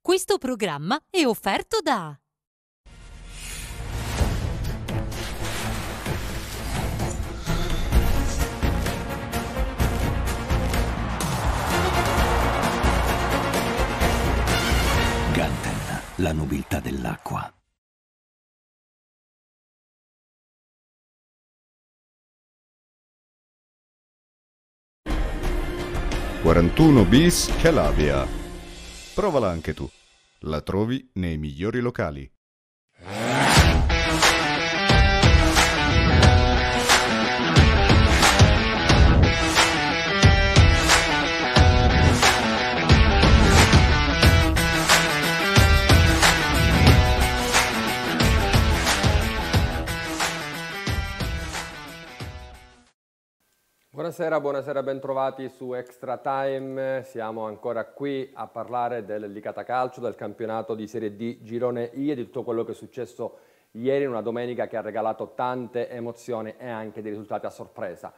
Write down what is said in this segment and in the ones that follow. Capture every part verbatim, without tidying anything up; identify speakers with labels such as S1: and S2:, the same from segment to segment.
S1: Questo programma è offerto da
S2: Ganten, la nobiltà dell'acqua.
S3: quarantuno bis Calavia. Provala anche tu. La trovi nei migliori locali.
S4: Buonasera, buonasera, bentrovati su Extra Time. Siamo ancora qui a parlare del Licata Calcio, del campionato di Serie D Girone I e di tutto quello che è successo ieri in una domenica che ha regalato tante emozioni e anche dei risultati a sorpresa.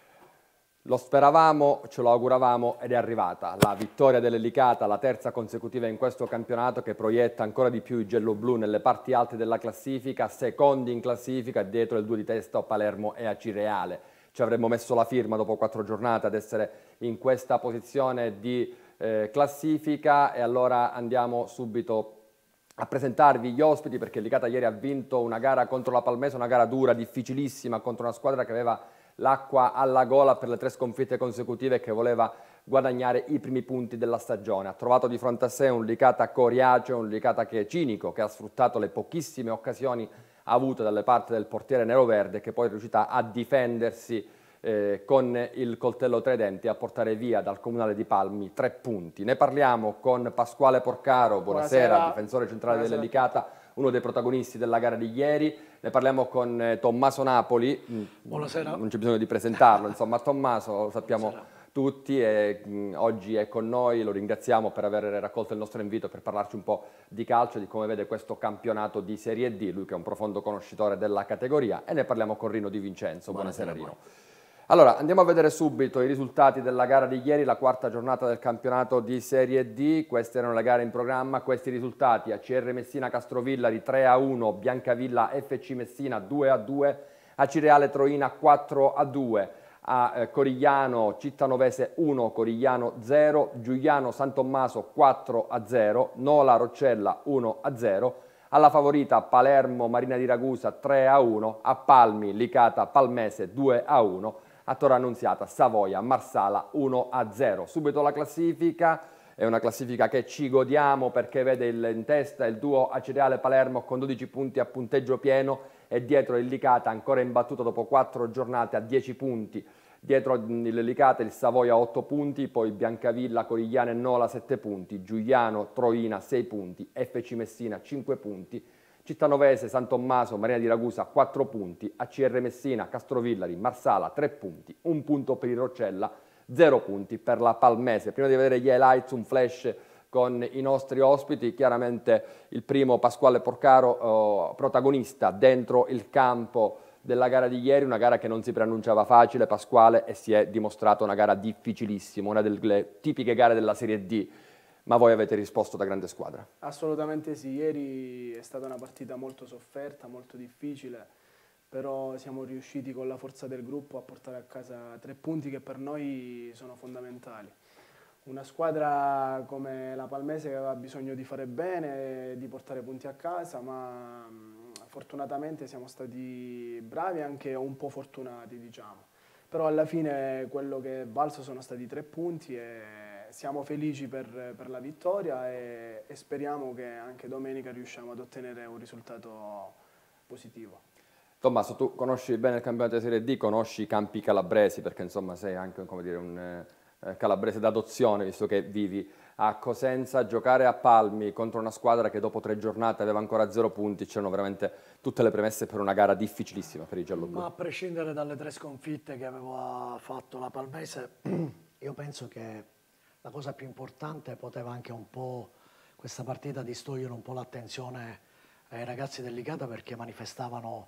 S4: Lo speravamo, ce lo auguravamo ed è arrivata la vittoria del Licata, la terza consecutiva in questo campionato che proietta ancora di più i gialloblu nelle parti alte della classifica, secondi in classifica dietro il due di testa a Palermo e a Cireale. Ci avremmo messo la firma dopo quattro giornate ad essere in questa posizione di eh, classifica e allora andiamo subito a presentarvi gli ospiti perché il Licata ieri ha vinto una gara contro la Palmese, una gara dura, difficilissima contro una squadra che aveva l'acqua alla gola per le tre sconfitte consecutive e che voleva guadagnare i primi punti della stagione. Ha trovato di fronte a sé un Licata coriaceo, un Licata che è cinico, che ha sfruttato le pochissime occasioni avute dalle parti del portiere nero-verde che poi è riuscita a difendersi eh, con il coltello tra i denti e a portare via dal Comunale di Palmi tre punti. Ne parliamo con Pasquale Porcaro, buonasera, buonasera. Difensore centrale buonasera. del Licata, uno dei protagonisti della gara di ieri. Ne parliamo con eh, Tommaso Napoli,
S5: buonasera.
S4: Non c'è bisogno di presentarlo, insomma Tommaso lo sappiamo buonasera. tutti e mh, oggi è con noi, lo ringraziamo per aver raccolto il nostro invito per parlarci un po' di calcio, di come vede questo campionato di Serie D, lui che è un profondo conoscitore della categoria, e ne parliamo con Rino Di Vincenzo. Buonasera, buonasera Rino. Allora, andiamo a vedere subito i risultati della gara di ieri, la quarta giornata del campionato di Serie D. Queste erano le gare in programma, questi risultati: A C R Messina Castrovillari tre a uno, Biancavilla F C Messina due a due, Acireale Troina quattro a due, a eh, Corigliano Cittanovese uno, Corigliano zero, Giuliano San Tommaso quattro a zero, Nola Roccella uno a zero, alla favorita Palermo Marina di Ragusa tre a uno, a Palmi Licata Palmese due a uno, a Torre Annunziata Savoia Marsala uno a zero. Subito la classifica, è una classifica che ci godiamo perché vede il, in testa il duo Acireale Palermo con dodici punti a punteggio pieno e dietro il Licata ancora imbattuto dopo quattro giornate a dieci punti. Dietro il Licata il Savoia otto punti, poi Biancavilla, Corigliano e Nola sette punti, Giuliano, Troina sei punti, F C Messina cinque punti, Cittanovese, San Tommaso, Marina di Ragusa quattro punti, A C R Messina, Castrovillari, Marsala tre punti, un punto per il Roccella, zero punti per la Palmese. Prima di vedere gli highlights, un flash con i nostri ospiti, chiaramente il primo Pasquale Porcaro, oh, protagonista dentro il campo della gara di ieri, una gara che non si preannunciava facile, Pasquale, e si è dimostrata una gara difficilissima, una delle tipiche gare della Serie D, ma voi avete risposto da grande squadra.
S5: Assolutamente sì, ieri è stata una partita molto sofferta, molto difficile, però siamo riusciti con la forza del gruppo a portare a casa tre punti che per noi sono fondamentali. Una squadra come la Palmese che aveva bisogno di fare bene e di portare punti a casa, ma fortunatamente siamo stati bravi e anche un po' fortunati, diciamo. Però alla fine quello che è valso sono stati tre punti e siamo felici per, per la vittoria e, e speriamo che anche domenica riusciamo ad ottenere un risultato positivo.
S4: Tommaso, tu conosci bene il campionato di Serie D, conosci i campi calabresi perché insomma sei anche, come dire, un eh, calabrese d'adozione visto che vivi a Cosenza. Giocare a Palmi contro una squadra che dopo tre giornate aveva ancora zero punti, c'erano veramente tutte le premesse per una gara difficilissima per i gialloblu.
S6: Ma a prescindere dalle tre sconfitte che aveva fatto la Palmese, io penso che la cosa più importante poteva anche un po' questa partita distogliere un po' l'attenzione ai ragazzi del Licata perché manifestavano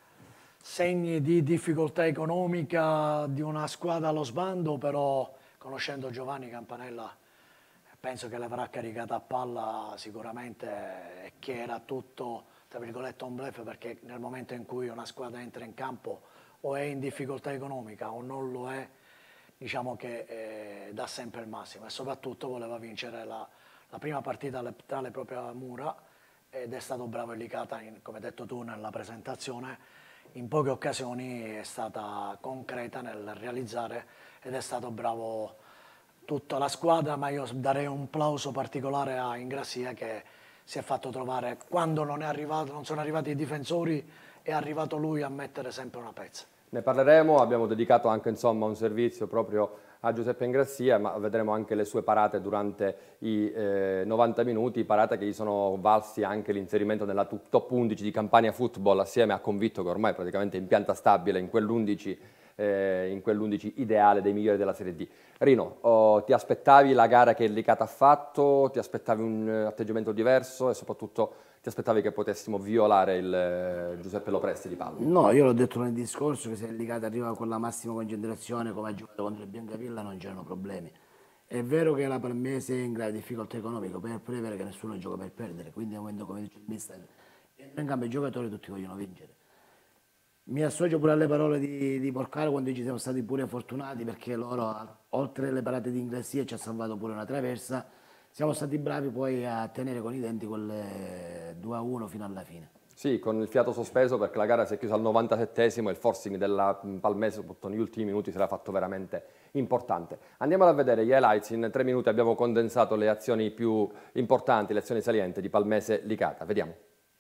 S6: segni di difficoltà economica di una squadra allo sbando, però conoscendo Giovanni Campanella penso che l'avrà caricata a palla sicuramente, e che era tutto, tra virgolette, un bluff, perché nel momento in cui una squadra entra in campo o è in difficoltà economica o non lo è, diciamo che eh, dà sempre il massimo, e soprattutto voleva vincere la, la prima partita le, tra le proprie mura, ed è stato bravo Licata, in, come hai detto tu nella presentazione, in poche occasioni è stata concreta nel realizzare, ed è stato bravo tutta la squadra, ma io darei un plauso particolare a Ingrassia, che si è fatto trovare quando non, è arrivato, non sono arrivati i difensori, è arrivato lui a mettere sempre una pezza.
S4: Ne parleremo, abbiamo dedicato anche insomma, un servizio proprio a Giuseppe Ingrassia, ma vedremo anche le sue parate durante i eh, novanta minuti, parate che gli sono valsi anche l'inserimento nella top undici di Campania Football, assieme a Convitto, che ormai praticamente in pianta stabile in quell'undici eh, in quell'undici ideale dei migliori della Serie D. Rino, oh, ti aspettavi la gara che il Licata ha fatto, ti aspettavi un uh, atteggiamento diverso e soprattutto ti aspettavi che potessimo violare il uh, Giuseppe Lopresti di Palma?
S7: No, io l'ho detto nel discorso che se il Licata arriva con la massima concentrazione come ha giocato contro il Biancavilla non c'erano problemi. È vero che la Palmese è in grave difficoltà economica, poi è pure vero che nessuno gioca per perdere, quindi al momento, come dice il mister, in cambio i giocatori tutti vogliono vincere. Mi associo pure alle parole di, di Porcaro quando ci siamo stati pure fortunati, perché loro, oltre le parate di Ingrassia, ci ha salvato pure una traversa. Siamo stati bravi poi a tenere con i denti quel due a uno fino alla fine.
S4: Sì, con il fiato sospeso, perché la gara si è chiusa al novantasettesimo e il forcing della Palmese, soprattutto negli ultimi minuti, si era fatto veramente importante. Andiamo a vedere gli highlights. In tre minuti abbiamo condensato le azioni più importanti, le azioni salienti di Palmese Licata. Vediamo.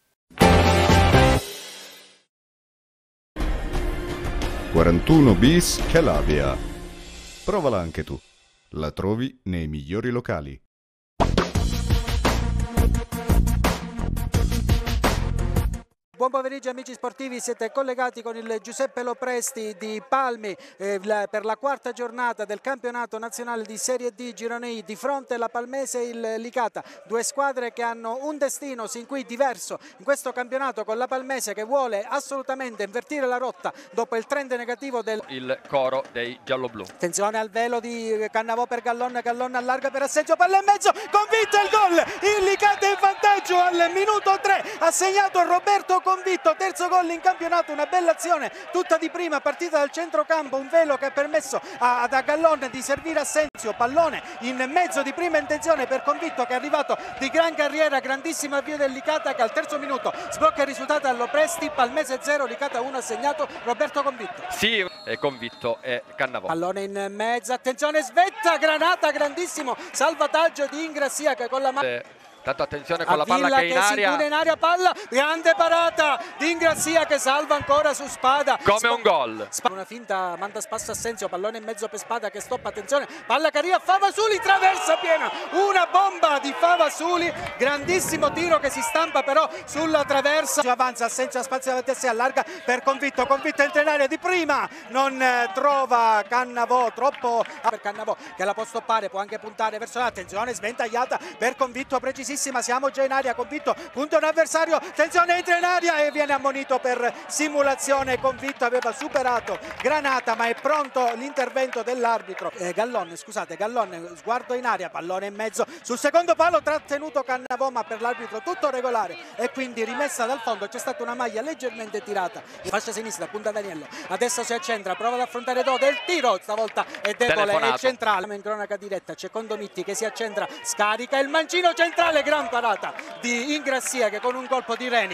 S3: quarantuno bis Calavia. Provala anche tu. La trovi nei migliori locali.
S8: Buon pomeriggio amici sportivi, siete collegati con il Giuseppe Lopresti di Palmi eh, la, per la quarta giornata del campionato nazionale di Serie D Girone I. Di fronte la Palmese e il Licata, due squadre che hanno un destino sin qui diverso in questo campionato, con la Palmese che vuole assolutamente invertire la rotta dopo il trend negativo del
S9: il coro dei gialloblu.
S8: Attenzione al velo di Cannavò per Gallon, Gallon allarga per Assenzio, palla in mezzo, convinto il gol, il Licata in vantaggio al minuto tre, ha segnato Roberto Convitto, terzo gol in campionato, una bella azione tutta di prima, partita dal centrocampo, un velo che ha permesso a, a Gallon di servire Assenzio, pallone in mezzo di prima intenzione per Convitto, che è arrivato di gran carriera, grandissimo avvio del Licata, che al terzo minuto sblocca il risultato all'Opresti. Palmese zero, Licata uno, ha segnato Roberto Convitto.
S9: Sì, è Convitto e Cannavò.
S8: Pallone in mezzo, attenzione, svetta, granata, grandissimo salvataggio di Ingrassia che con la mano...
S9: Tanto attenzione con la palla che è in aria.
S8: Si in aria, palla, grande parata di Ingrassia che salva ancora su Spada.
S9: Come
S8: Sp
S9: un gol.
S8: Una finta, manda spasso Assenzio, pallone in mezzo per Spada che stoppa, attenzione, palla che arriva a Favasuli, traversa piena, una bomba di Favasuli, grandissimo tiro che si stampa però sulla traversa. Avanza Assenzio, spazio davanti a sé, allarga per Convitto, Convitto entra in area di prima, non eh, trova Cannavò, troppo per Cannavò che la può stoppare, può anche puntare verso l'attenzione, sventagliata per Convitto, precisissima. Siamo già in aria, Convitto punta un avversario, attenzione, entra in aria e viene ammonito per simulazione. Convitto aveva superato Granata, ma è pronto l'intervento dell'arbitro. eh, Gallon, scusate, Gallon, sguardo in aria, pallone in mezzo sul secondo palo, trattenuto Cannavò, ma per l'arbitro tutto regolare e quindi rimessa dal fondo. C'è stata una maglia leggermente tirata in fascia sinistra, punta Daniello, adesso si accentra, prova ad affrontare Dode, il tiro stavolta è debole, è centrale. In cronaca diretta c'è Condomitti che si accentra, scarica il mancino centrale, gran parata di Ingrassia che con un colpo di Reni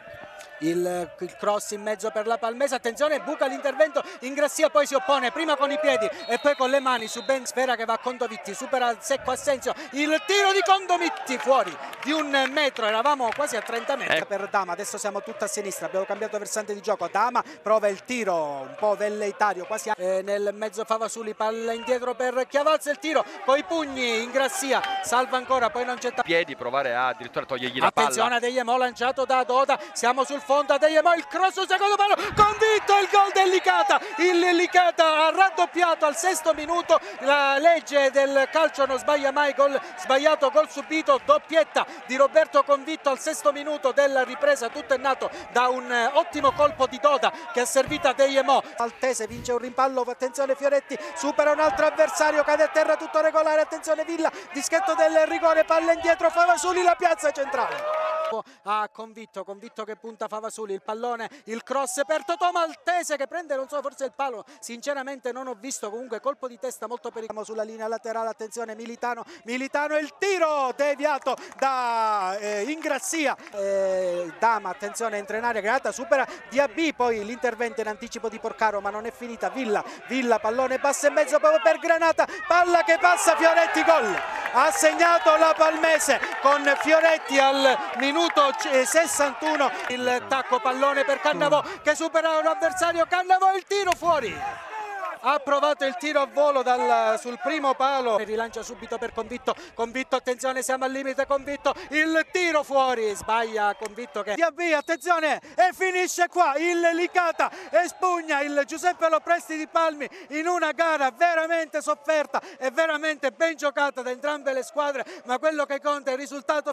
S8: Il, il cross in mezzo per la Palmese, attenzione, buca l'intervento, Ingrassia poi si oppone prima con i piedi e poi con le mani su ben Sfera che va a Condomitti, supera il secco Assenzio, il tiro di Condomitti fuori di un metro, eravamo quasi a trenta metri eh. per Dama, adesso siamo tutta a sinistra, abbiamo cambiato versante di gioco, Dama prova il tiro un po' velleitario, quasi eh, nel mezzo Favasuli, palla indietro per Chiavalza, il tiro coi pugni, Ingrassia salva ancora, poi non c'è
S9: piedi, provare a addirittura togliergli la palla.
S8: Attenzione, Degliemo lanciato da Doda, siamo sul affonda De Jemo, il cross sul secondo palo, convinto il gol del Licata, il Licata ha raddoppiato al sesto minuto, la legge del calcio non sbaglia mai, gol sbagliato, gol subito, doppietta di Roberto Convitto al sesto minuto della ripresa, tutto è nato da un ottimo colpo di Doda che ha servito a De Jemo. Maltese vince un rimpallo, attenzione Fioretti, supera un altro avversario, cade a terra tutto regolare, attenzione Villa, dischetto del rigore, palla indietro, Favasuli, la piazza centrale. Ha Convitto, Convitto che punta Favasuli, il pallone, il cross per Totò, Maltese che prende, non so, forse il palo, sinceramente non ho visto, comunque colpo di testa molto pericoloso sulla linea laterale, attenzione Militano, Militano e il tiro deviato da eh, Ingrassia, eh, Dama, attenzione, entra in area, Granata supera Diaby, poi l'intervento in anticipo di Porcaro, ma non è finita, Villa, Villa, pallone basso e mezzo proprio per Granata, palla che passa, Fioretti, gol, ha segnato la Palmese con Fioretti al minuto sessantuno, il tacco pallone per Cannavò che supera un avversario, Cannavò, il tiro fuori, ha provato il tiro a volo dal, sul primo palo, rilancia subito per Convitto, Convitto, attenzione, siamo al limite, Convitto, il tiro fuori, sbaglia Convitto che Diaby, attenzione, e finisce qua, il Licata espugna il Giuseppe Lopresti di Palmi in una gara veramente sofferta e veramente ben giocata da entrambe le squadre, ma quello che conta è il risultato.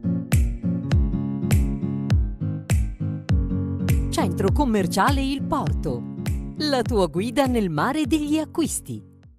S1: Centro commerciale Il Porto, la tua guida nel mare degli acquisti.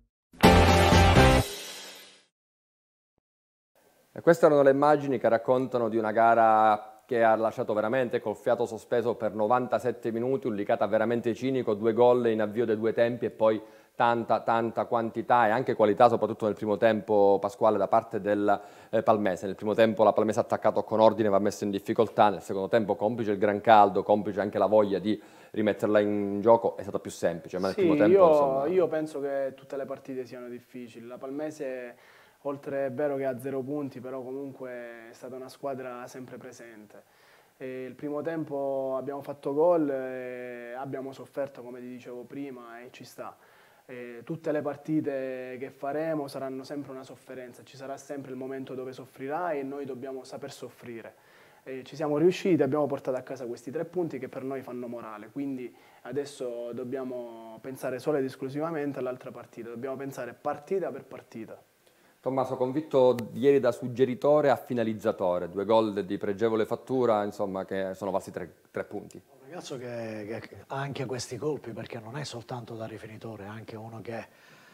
S4: E queste erano le immagini che raccontano di una gara che ha lasciato veramente col fiato sospeso per novantasette minuti, un Licata veramente cinico, due gol in avvio dei due tempi e poi tanta tanta quantità e anche qualità, soprattutto nel primo tempo, Pasquale, da parte del eh, Palmese. Nel primo tempo la Palmese ha attaccato con ordine, va messo in difficoltà, nel secondo tempo, complice il gran caldo, complice anche la voglia di rimetterla in gioco, è stato più semplice, ma nel
S5: sì,
S4: primo tempo
S5: io,
S4: insomma...
S5: io penso che tutte le partite siano difficili, la Palmese oltre è vero che ha zero punti, però comunque è stata una squadra sempre presente. E il primo tempo abbiamo fatto gol, e abbiamo sofferto come ti dicevo prima e ci sta. E tutte le partite che faremo saranno sempre una sofferenza, ci sarà sempre il momento dove soffrirà e noi dobbiamo saper soffrire. E ci siamo riusciti, abbiamo portato a casa questi tre punti che per noi fanno morale, quindi adesso dobbiamo pensare solo ed esclusivamente all'altra partita, dobbiamo pensare partita per partita.
S4: Tommaso, Convitto ieri da suggeritore a finalizzatore, due gol di pregevole fattura, insomma, che sono valsi tre, tre punti.
S6: Un ragazzo che, che ha anche questi colpi, perché non è soltanto da rifinitore, è anche uno che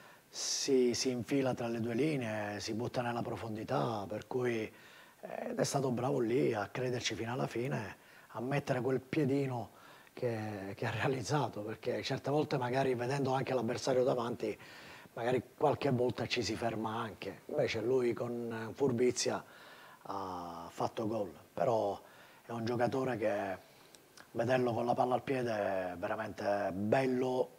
S6: si, si infila tra le due linee, si butta nella profondità, per cui ed è stato bravo lì a crederci fino alla fine, a mettere quel piedino che, che ha realizzato, perché certe volte magari vedendo anche l'avversario davanti, magari qualche volta ci si ferma anche, invece lui con furbizia ha fatto gol, però è un giocatore che vederlo con la palla al piede è veramente bello,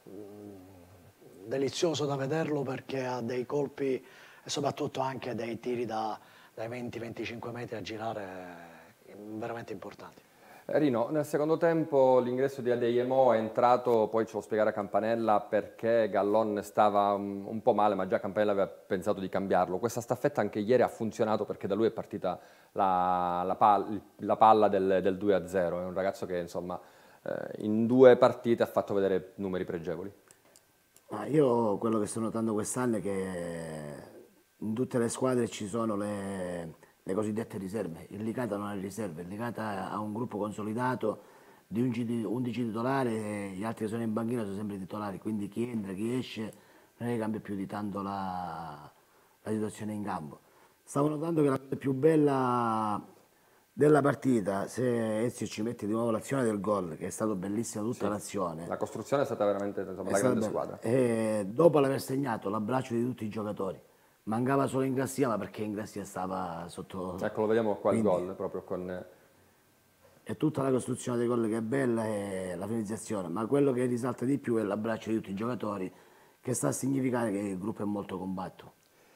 S6: mh, delizioso da vederlo perché ha dei colpi e soprattutto anche dei tiri da, dai venti venticinque metri a girare veramente importanti.
S4: Rino, nel secondo tempo l'ingresso di De Jemo è entrato, poi ce lo spiegherà Campanella, perché Gallon stava un, un po' male, ma già Campanella aveva pensato di cambiarlo. Questa staffetta anche ieri ha funzionato perché da lui è partita la, la, palla, la palla del, del due a zero. È un ragazzo che insomma eh, in due partite ha fatto vedere numeri pregevoli.
S7: Ma io quello che sto notando quest'anno è che in tutte le squadre ci sono le... le cosiddette riserve. Il Licata non ha riserve, il Licata ha un gruppo consolidato di undici titolari e gli altri che sono in banchina sono sempre titolari, quindi chi entra, chi esce non è che cambia più di tanto la, la situazione in campo. Stavo notando che la cosa più bella della partita, se Ezio ci mette di nuovo l'azione del gol, che è stata bellissima tutta sì, l'azione.
S4: La costruzione è stata veramente insomma, la grande squadra.
S7: E dopo l'aver segnato l'abbraccio di tutti i giocatori, mancava solo Ingrassia, ma perché Ingrassia stava sotto...
S4: Ecco, lo vediamo qua il gol, proprio con...
S7: È tutta la costruzione dei gol che è bella e la finalizzazione, ma quello che risalta di più è l'abbraccio di tutti i giocatori, che sta a significare che il gruppo è molto compatto.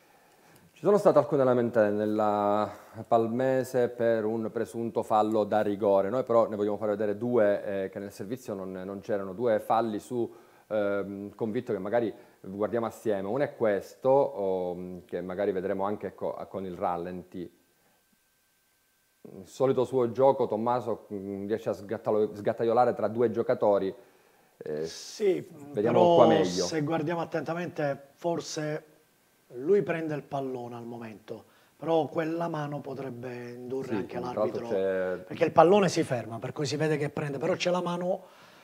S4: Ci sono state alcune lamentele nella Palmese per un presunto fallo da rigore, noi però ne vogliamo far vedere due eh, che nel servizio non, non c'erano, due falli su eh, Convitto che magari guardiamo assieme. Uno è questo, oh, che magari vedremo anche co con il rallenti. il solito suo gioco, Tommaso mh, riesce a sgattaiolare tra due giocatori. Eh,
S6: sì,
S4: vediamo
S6: però
S4: qua meglio.
S6: Se guardiamo attentamente, forse lui prende il pallone al momento, però quella mano potrebbe indurre
S4: sì,
S6: anche l'arbitro,
S4: c'è...
S6: perché il pallone si ferma, per cui si vede che prende, però c'è la mano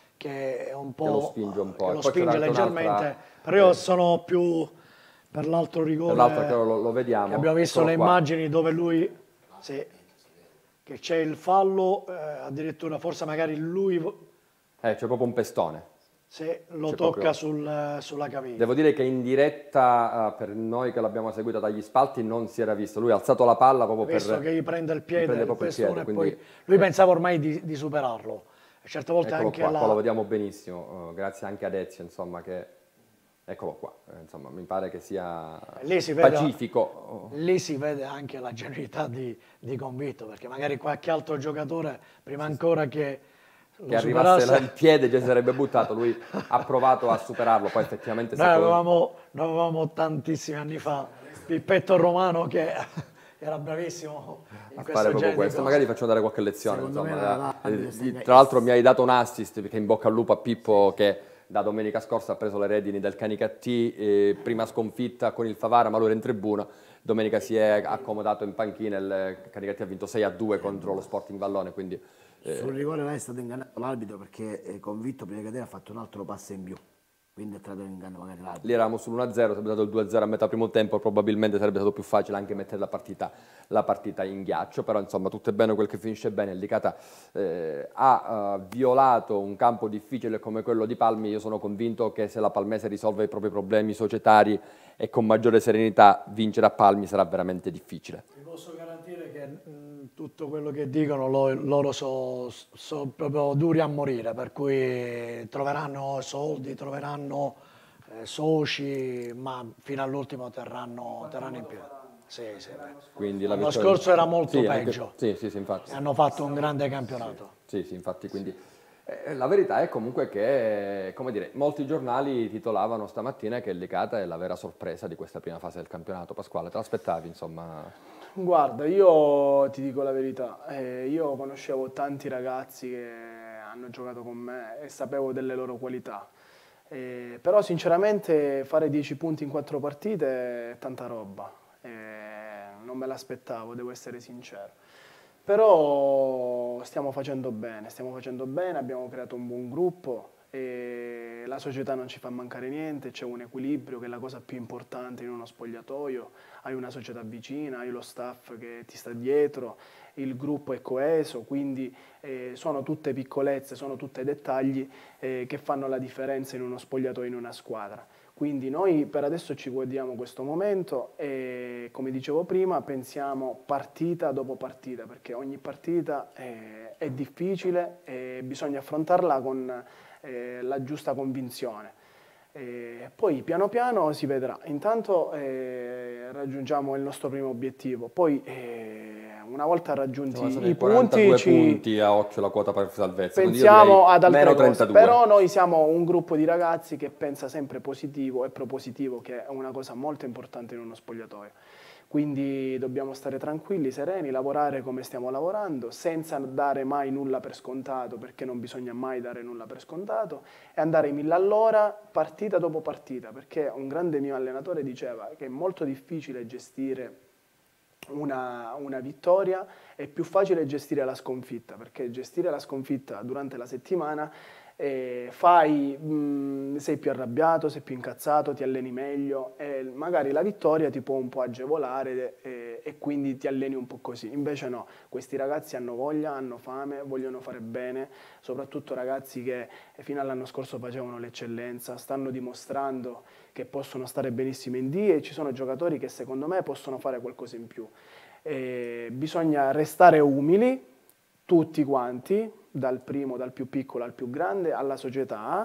S6: che è un po',
S4: che lo spinge un po',
S6: che lo spinge leggermente, però io
S4: eh.
S6: sono più per l'altro rigore,
S4: per l'altro che lo, lo vediamo.
S6: Che abbiamo visto
S4: Eccolo
S6: le
S4: qua.
S6: immagini dove lui, sì, che c'è il fallo, eh, addirittura forse magari lui...
S4: Eh, c'è proprio un pestone.
S6: Se lo
S4: C'è
S6: tocca
S4: proprio...
S6: sul, sulla caviglia.
S4: Devo dire che in diretta, uh, per noi che l'abbiamo seguito dagli spalti, non si era visto. Lui ha alzato la palla proprio per...
S6: Visto che gli prende il piede,
S4: prende
S6: il pestone,
S4: il piede,
S6: e
S4: quindi...
S6: poi lui pensava ormai di, di superarlo. E certe volte
S4: Eccolo
S6: anche
S4: qua,
S6: la...
S4: qua lo vediamo benissimo, uh, grazie anche ad Ezio, insomma, che... Eccolo qua, eh, insomma, mi pare che sia
S6: lì si vede,
S4: pacifico.
S6: Lì si vede anche la genuinità di, di Convitto, perché magari qualche altro giocatore, prima ancora che...
S4: che arrivasse là in piede già si sarebbe buttato, lui ha provato a superarlo, poi effettivamente...
S6: Noi
S4: secondo...
S6: avevamo, noi avevamo tantissimi anni fa Pippetto Romano che era bravissimo in
S4: a
S6: questo
S4: fare proprio
S6: genere
S4: questo, magari faccio dare qualche lezione,
S7: Secondo
S4: insomma.
S7: me
S4: Eh, eh, tra l'altro mi hai dato un assist, perché in bocca al lupo a Pippo che da domenica scorsa ha preso le redini del Canicattì, eh, prima sconfitta con il Favara ma lui era in tribuna, domenica si è accomodato in panchina, il Canicattì ha vinto sei a due contro lo Sporting Vallone, quindi...
S7: Eh. Sul rigore là è stato ingannato l'arbitro perché è Convitto prima di cadere ha fatto un altro passo in più, quindi è trattato in inganno magari l'arbitro.
S4: Lì eravamo sull'uno a zero, sarebbe stato il due a zero a metà primo tempo, probabilmente sarebbe stato più facile anche mettere la partita, la partita in ghiaccio, però insomma tutto è bene quel che finisce bene. Il Licata eh, ha uh, violato un campo difficile come quello di Palmi, io sono convinto che se la Palmese risolve i propri problemi societari e con maggiore serenità vincere a Palmi sarà veramente difficile.
S6: Vi posso garantire che mh, tutto quello che dicono lo, loro sono so proprio duri a morire, per cui troveranno soldi, troveranno eh, soci, ma fino all'ultimo terranno, terranno in piedi. Sì, sì,
S4: quindi la
S6: l'anno
S4: vittoria...
S6: scorso era molto
S4: sì,
S6: peggio,
S4: anche... sì, sì, sì, infatti.
S6: E hanno fatto un grande campionato.
S4: Sì, sì, infatti, quindi... Eh, la verità è comunque che, come dire, molti giornali titolavano stamattina che il Licata è la vera sorpresa di questa prima fase del campionato. Pasquale, te l'aspettavi, insomma?
S5: Guarda, io ti dico la verità, eh, io conoscevo tanti ragazzi che hanno giocato con me e sapevo delle loro qualità, eh, però sinceramente fare dieci punti in quattro partite è tanta roba, eh, non me l'aspettavo, devo essere sincero. Però stiamo facendo bene, stiamo facendo bene, abbiamo creato un buon gruppo e la società non ci fa mancare niente, c'è un equilibrio che è la cosa più importante in uno spogliatoio, hai una società vicina, hai lo staff che ti sta dietro, il gruppo è coeso, quindi eh, sono tutte piccolezze, sono tutti dettagli eh, che fanno la differenza in uno spogliatoio, in una squadra. Quindi noi per adesso ci godiamo questo momento e, come dicevo prima, pensiamo partita dopo partita, perché ogni partita è, è difficile e bisogna affrontarla con eh, la giusta convinzione. E poi piano piano si vedrà. Intanto eh, raggiungiamo il nostro primo obiettivo, poi eh, una volta raggiunti i punti, ci...
S4: punti a occhio la quota per salvezza,
S5: pensiamo ad altre
S4: meno
S5: cose,
S4: trentadue.
S5: Però noi siamo un gruppo di ragazzi che pensa sempre positivo e propositivo, che è una cosa molto importante in uno spogliatoio. Quindi dobbiamo stare tranquilli, sereni, lavorare come stiamo lavorando, senza dare mai nulla per scontato, perché non bisogna mai dare nulla per scontato, e andare mille all'ora, partita dopo partita, perché un grande mio allenatore diceva che è molto difficile gestire Una, una vittoria, è più facile gestire la sconfitta, perché gestire la sconfitta durante la settimana eh, fai, mh, sei più arrabbiato, sei più incazzato, ti alleni meglio e magari la vittoria ti può un po' agevolare e, e quindi ti alleni un po' così. Invece no, questi ragazzi hanno voglia, hanno fame, vogliono fare bene, soprattutto ragazzi che fino all'anno scorso facevano l'eccellenza, stanno dimostrando che possono stare benissimo in D e ci sono giocatori che secondo me possono fare qualcosa in più. E bisogna restare umili, tutti quanti, dal primo, dal più piccolo al più grande, alla società,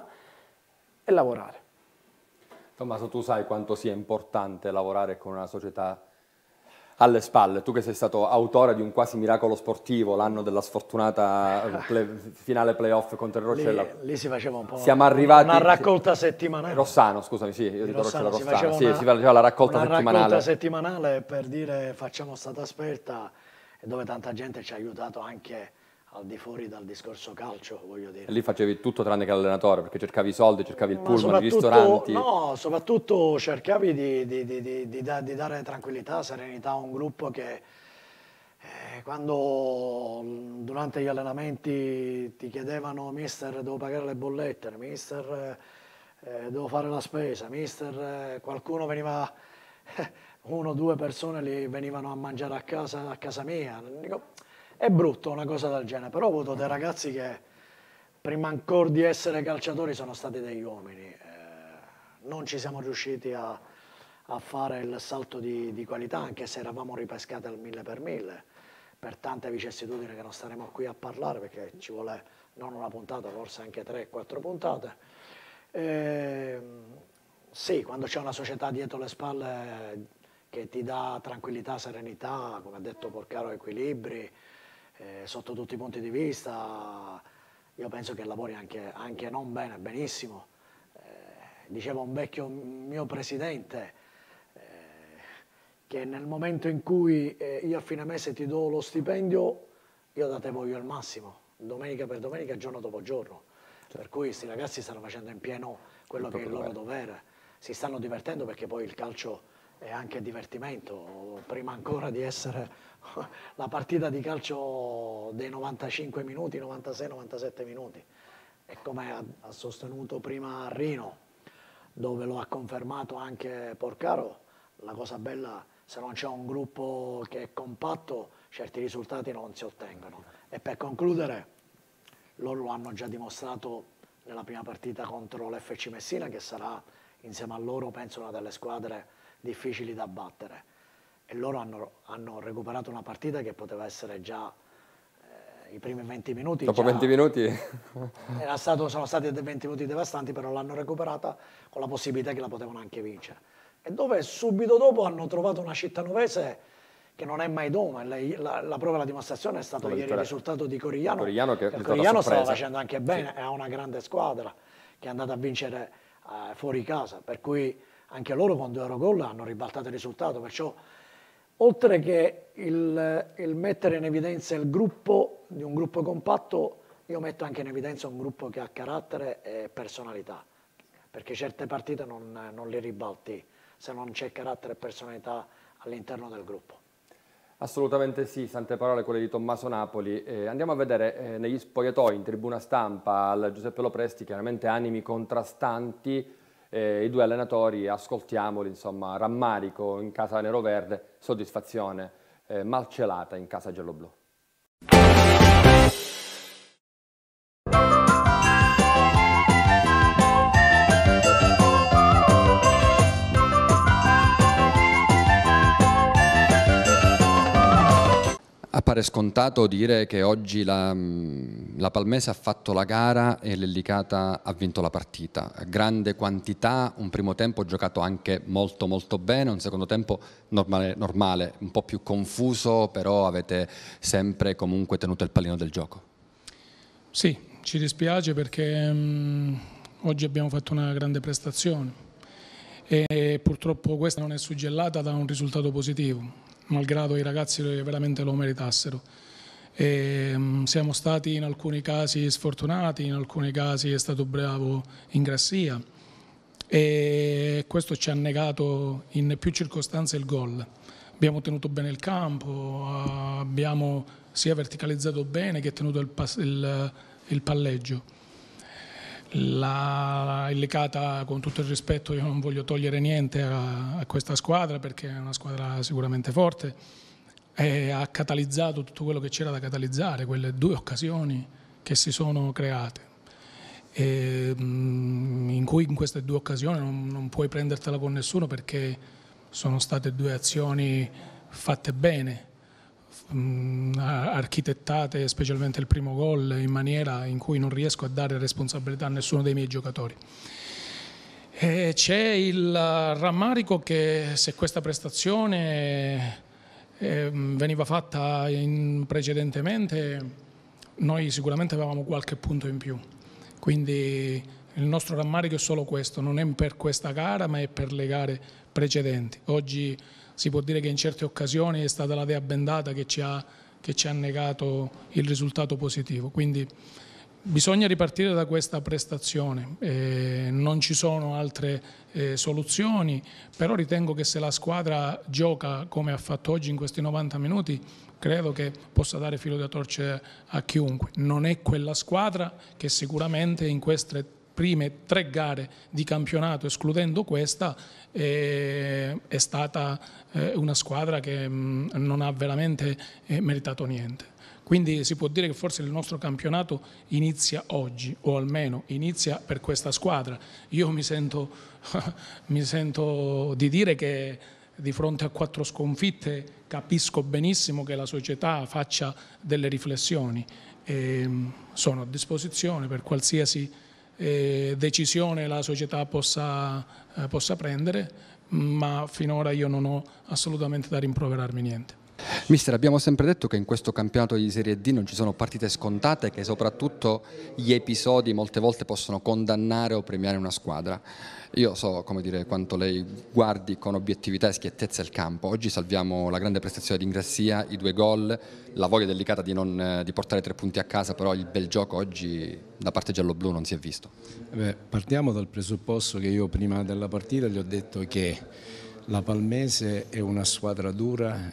S5: e lavorare.
S4: Tommaso, tu sai quanto sia importante lavorare con una società alle spalle, tu che sei stato autore di un quasi miracolo sportivo, l'anno della sfortunata play, finale playoff contro il Roccella.
S6: Lì, lì si faceva un po'
S4: Siamo arrivati,
S6: una raccolta settimanale.
S4: Rossano, scusami, sì, io dico Roccella
S6: si
S4: Rossano,
S6: faceva
S4: sì,
S6: una,
S4: si faceva la raccolta
S6: una
S4: settimanale.
S6: raccolta settimanale per dire facciamo sta trasferta e dove tanta gente ci ha aiutato anche al di fuori dal discorso calcio, voglio dire.
S4: E lì facevi tutto tranne che l'allenatore, perché cercavi i soldi, cercavi il
S6: Ma
S4: pullman, i ristoranti.
S6: No, soprattutto cercavi di, di, di, di, di, da, di dare tranquillità, serenità a un gruppo che eh, quando durante gli allenamenti ti chiedevano mister devo pagare le bollette, mister eh, devo fare la spesa, mister eh, qualcuno veniva, eh, uno o due persone li venivano a mangiare a casa, a casa mia. Dico, è brutto una cosa del genere, però ho avuto dei ragazzi che prima ancora di essere calciatori sono stati degli uomini. Eh, non ci siamo riusciti a, a fare il salto di, di qualità, anche se eravamo ripescati al mille per mille, per tante vicissitudini che non staremo qui a parlare, perché ci vuole non una puntata, forse anche tre quattro puntate. Eh, sì, quando c'è una società dietro le spalle che ti dà tranquillità, serenità, come ha detto Porcaro, equilibri, Eh, sotto tutti i punti di vista, io penso che lavori anche, anche non bene, benissimo. Eh, diceva un vecchio mio presidente eh, che nel momento in cui eh, io a fine mese ti do lo stipendio, io da te voglio il massimo, domenica per domenica, giorno dopo giorno. Certo. Per cui questi ragazzi stanno facendo in pieno quello che è il loro dovere, si stanno divertendo, perché poi il calcio è anche divertimento, prima ancora di essere la partita di calcio dei novantacinque minuti, novantasei novantasette minuti. E come ha, ha sostenuto prima Rino, dove lo ha confermato anche Porcaro, la cosa bella, se non c'è un gruppo che è compatto, certi risultati non si ottengono. E per concludere, loro lo hanno già dimostrato nella prima partita contro l'F C Messina, che sarà insieme a loro, penso, una delle squadre difficili da battere, e loro hanno, hanno recuperato una partita che poteva essere già eh, i primi venti minuti.
S4: Dopo
S6: già,
S4: venti minuti?
S6: Era stato, sono stati venti minuti devastanti, però l'hanno recuperata con la possibilità che la potevano anche vincere. E dove subito dopo hanno trovato una cittanovese che non è mai doma. La, la, la prova e la dimostrazione è stato ieri il risultato di Corigliano.
S4: Corigliano, che
S6: che Corigliano stava facendo anche bene, sì. È una grande squadra che è andata a vincere eh, fuori casa, per cui anche loro con due euro gol hanno ribaltato il risultato. Perciò, oltre che il, il mettere in evidenza il gruppo, di un gruppo compatto, io metto anche in evidenza un gruppo che ha carattere e personalità, perché certe partite non, non li ribalti se non c'è carattere e personalità all'interno del gruppo.
S4: Assolutamente sì, sante parole quelle di Tommaso Napoli. Eh, andiamo a vedere eh, negli spogliatoi, in tribuna stampa, al Giuseppe Lopresti, chiaramente animi contrastanti, eh, i due allenatori, ascoltiamoli, insomma, rammarico in casa neroverde, soddisfazione eh, malcelata in casa gialloblu. Appare scontato dire che oggi la, la Palmese ha fatto la gara e l'Ellicata ha vinto la partita. Grande quantità, un primo tempo giocato anche molto molto bene, un secondo tempo normale, normale, un po' più confuso, però avete sempre comunque tenuto il pallino del gioco.
S10: Sì, ci dispiace perché um, oggi abbiamo fatto una grande prestazione e purtroppo questa non è suggellata da un risultato positivo, malgrado i ragazzi veramente lo meritassero. E, um, siamo stati in alcuni casi sfortunati, in alcuni casi è stato bravo Ingrassia e questo ci ha negato in più circostanze il gol. Abbiamo tenuto bene il campo, abbiamo sia verticalizzato bene che tenuto il, il, il palleggio. La Ellicata, con tutto il rispetto, io non voglio togliere niente a, a questa squadra perché è una squadra sicuramente forte, e ha catalizzato tutto quello che c'era da catalizzare, quelle due occasioni che si sono create, e, in cui in queste due occasioni non, non puoi prendertela con nessuno perché sono state due azioni fatte bene, architettate, specialmente il primo gol, in maniera in cui non riesco a dare responsabilità a nessuno dei miei giocatori. C'è il rammarico che se questa prestazione eh, veniva fatta in, precedentemente, noi sicuramente avevamo qualche punto in più, quindi il nostro rammarico è solo questo, non è per questa gara ma è per le gare precedenti. Oggi si può dire che in certe occasioni è stata la dea bendata che ci ha che ci ha negato il risultato positivo. Quindi bisogna ripartire da questa prestazione, eh, non ci sono altre eh, soluzioni, però ritengo che se la squadra gioca come ha fatto oggi in questi novanta minuti, credo che possa dare filo da torcere a chiunque. Non è quella squadra che sicuramente in queste prime tre gare di campionato, escludendo questa, eh, è stata eh, una squadra che mh, non ha veramente eh, meritato niente. Quindi si può dire che forse il nostro campionato inizia oggi, o almeno inizia per questa squadra. Io mi sento, mi sento di dire che di fronte a quattro sconfitte capisco benissimo che la società faccia delle riflessioni. E sono a disposizione per qualsiasi eh, decisione la società possa, eh, possa prendere, ma finora io non ho assolutamente da rimproverarmi niente.
S11: Mister, abbiamo sempre detto che in questo campionato di Serie D non ci sono partite scontate, che soprattutto gli episodi molte volte possono condannare o premiare una squadra. Io so, come dire, quanto lei guardi con obiettività e schiettezza il campo. Oggi salviamo la grande prestazione di Ingrassia, i due gol, la voglia delicata di, non, di portare tre punti a casa, però il bel gioco oggi da parte gialloblu non si è visto.
S12: Beh, partiamo dal presupposto che io prima della partita gli ho detto che la Palmese è una squadra dura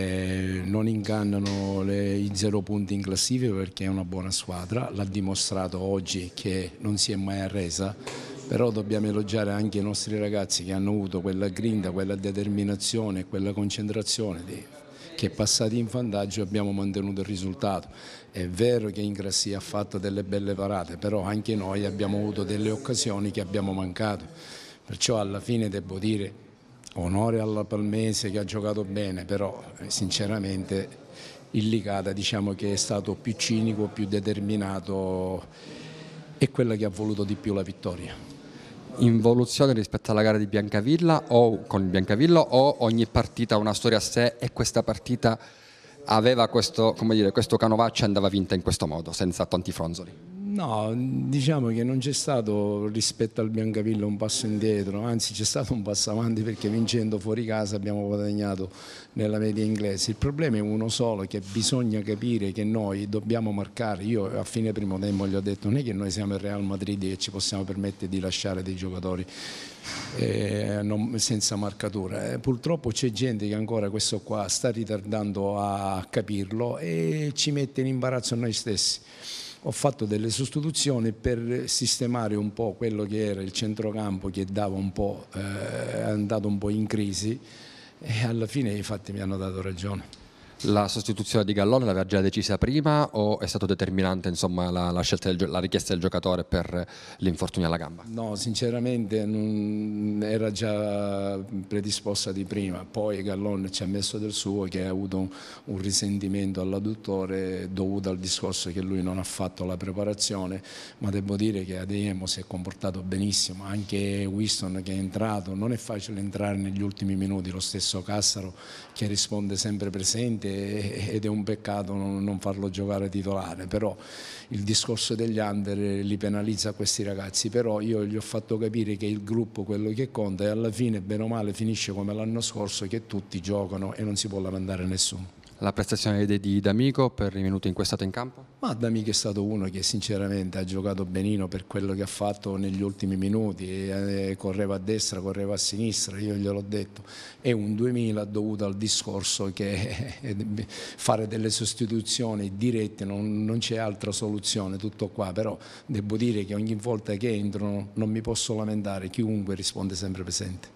S12: e non ingannano le, i zero punti in classifica perché è una buona squadra, l'ha dimostrato oggi che non si è mai arresa, però dobbiamo elogiare anche i nostri ragazzi che hanno avuto quella grinta, quella determinazione, quella concentrazione di, che passati in vantaggio abbiamo mantenuto il risultato. È vero che Ingrassia ha fatto delle belle parate, però anche noi abbiamo avuto delle occasioni che abbiamo mancato, perciò alla fine devo dire onore alla Palmese che ha giocato bene, però sinceramente il Licata diciamo che è stato più cinico, più determinato e quella che ha voluto di più la vittoria.
S11: Involuzione rispetto alla gara di Biancavilla o con il Biancavilla, o ogni partita ha una storia a sé e questa partita aveva questo, come dire, questo canovaccio e andava vinta in questo modo, senza tanti fronzoli?
S12: No, diciamo che non c'è stato rispetto al Biancavilla un passo indietro, anzi c'è stato un passo avanti perché vincendo fuori casa abbiamo guadagnato nella media inglese. Il problema è uno solo, che bisogna capire che noi dobbiamo marcare. Io a fine primo tempo gli ho detto non è che noi siamo il Real Madrid e ci possiamo permettere di lasciare dei giocatori eh, non, senza marcatura. Eh, purtroppo c'è gente che ancora questo qua sta ritardando a capirlo e ci mette in imbarazzo noi stessi. Ho fatto delle sostituzioni per sistemare un po' quello che era il centrocampo che dava un po', eh, è andato un po' in crisi e alla fine i fatti mi hanno dato ragione.
S11: La sostituzione di Gallone l'aveva già decisa prima o è stato determinante insomma, la, la, scelta del, la richiesta del giocatore per l'infortunio alla gamba?
S12: No, sinceramente non era già predisposta di prima, poi Gallone ci ha messo del suo che ha avuto un, un risentimento all'adduttore dovuto al discorso che lui non ha fatto la preparazione, ma devo dire che Adeyemo si è comportato benissimo, anche Winston che è entrato, non è facile entrare negli ultimi minuti, lo stesso Cassaro che risponde sempre presente ed è un peccato non farlo giocare titolare, però il discorso degli under li penalizza questi ragazzi, però io gli ho fatto capire che il gruppo quello che conta e alla fine bene o male finisce come l'anno scorso che tutti giocano e non si può lamentare nessuno.
S11: La prestazione di D'Amico per i minuti in cui è stato in campo?
S12: Ma D'Amico è stato uno che sinceramente ha giocato benino per quello che ha fatto negli ultimi minuti, e correva a destra, correva a sinistra, io gliel'ho detto, è un duemila dovuto al discorso che fare delle sostituzioni dirette non, non c'è altra soluzione, tutto qua, però devo dire che ogni volta che entrano non mi posso lamentare, chiunque risponde sempre presente.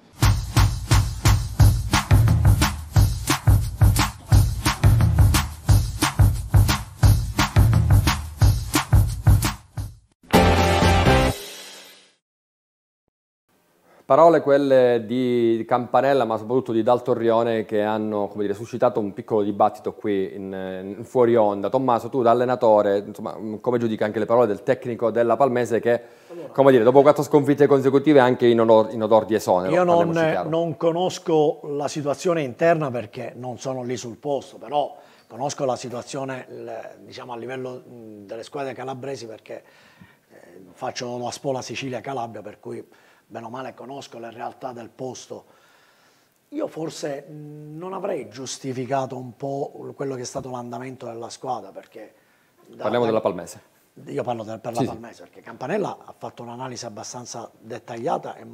S4: Parole quelle di Campanella, ma soprattutto di Dal Torrione, che hanno, come dire, suscitato un piccolo dibattito qui in, in fuori onda. Tommaso, tu da allenatore, insomma, come giudica anche le parole del tecnico della Palmese che, come dire, dopo quattro sconfitte consecutive è anche in odor, in odor di esonero?
S6: Io non, non conosco la situazione interna perché non sono lì sul posto, però conosco la situazione diciamo, a livello delle squadre calabresi perché eh, faccio la Spola Sicilia Calabria, per cui bene o male conosco le realtà del posto. io forse non avrei giustificato un po' quello che è stato l'andamento della squadra, perché...
S4: Parliamo da, della Palmese.
S6: Io parlo de, per la
S4: sì,
S6: Palmese, sì. Perché Campanella ha fatto un'analisi abbastanza dettagliata e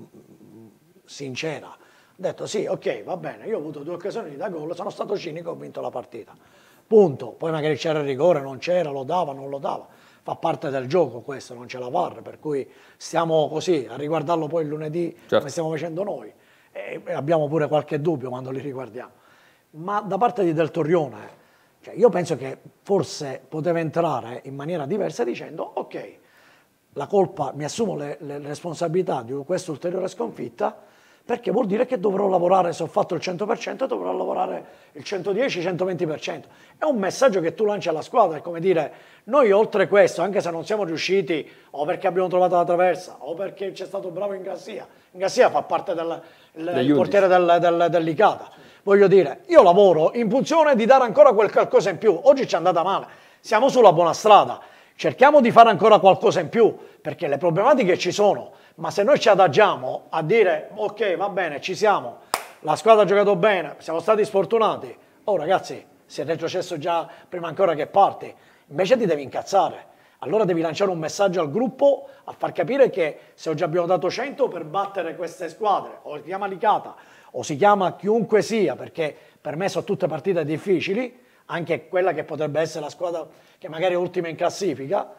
S6: sincera. Ha detto sì, ok, va bene, io ho avuto due occasioni da gol, sono stato cinico, ho vinto la partita. Punto. Poi magari c'era il rigore, non c'era, lo dava, non lo dava. Fa parte del gioco questo, non c'è la V A R, per cui stiamo così a riguardarlo poi il lunedì, certo, come stiamo facendo noi. E abbiamo pure qualche dubbio quando li riguardiamo. Ma da parte di Del Torrione, cioè io penso che forse poteva entrare in maniera diversa dicendo ok, la colpa, mi assumo le, le responsabilità di questa ulteriore sconfitta, perché vuol dire che dovrò lavorare, se ho fatto il cento per cento, dovrò lavorare il centodieci centoventi per cento. È un messaggio che tu lanci alla squadra, è come dire, noi oltre questo, anche se non siamo riusciti, o perché abbiamo trovato la traversa, o perché c'è stato bravo Ingassia, Ingassia fa parte del il portiere del, del, del Licata, voglio dire, io lavoro in funzione di dare ancora quel qualcosa in più, oggi ci è andata male, siamo sulla buona strada, cerchiamo di fare ancora qualcosa in più, perché le problematiche ci sono, ma se noi ci adagiamo a dire ok, va bene, ci siamo, la squadra ha giocato bene, siamo stati sfortunati, oh ragazzi, si è retrocesso già prima ancora che parti, invece ti devi incazzare, allora devi lanciare un messaggio al gruppo a far capire che se oggi abbiamo dato cento per battere queste squadre, o si chiama Licata, o si chiama chiunque sia, perché per me sono tutte partite difficili, anche quella che potrebbe essere la squadra che magari è ultima in classifica,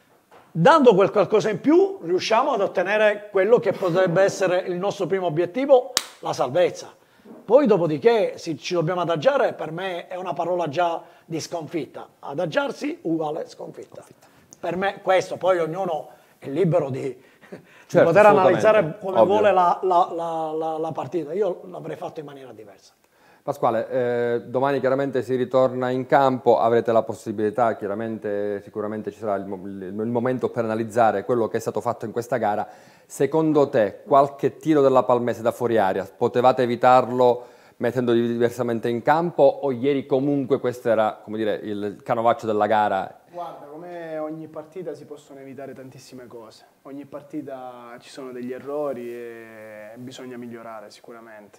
S6: dando quel qualcosa in più riusciamo ad ottenere quello che potrebbe essere il nostro primo obiettivo, la salvezza. Poi dopodiché se ci dobbiamo adagiare, per me è una parola già di sconfitta. Adagiarsi uguale sconfitta. sconfitta. Per me questo, poi ognuno è libero di, certo, di poter analizzare come ovvio. vuole la, la, la, la, la partita. Io l'avrei fatto in maniera diversa.
S4: Pasquale, eh, domani chiaramente si ritorna in campo, avrete la possibilità, chiaramente sicuramente ci sarà il, il, il momento per analizzare quello che è stato fatto in questa gara. Secondo te qualche tiro della Palmese da fuori area potevate evitarlo mettendoli diversamente in campo, o ieri comunque questo era, come dire, il canovaccio della gara?
S5: Guarda, come ogni partita si possono evitare tantissime cose, ogni partita ci sono degli errori e bisogna migliorare sicuramente.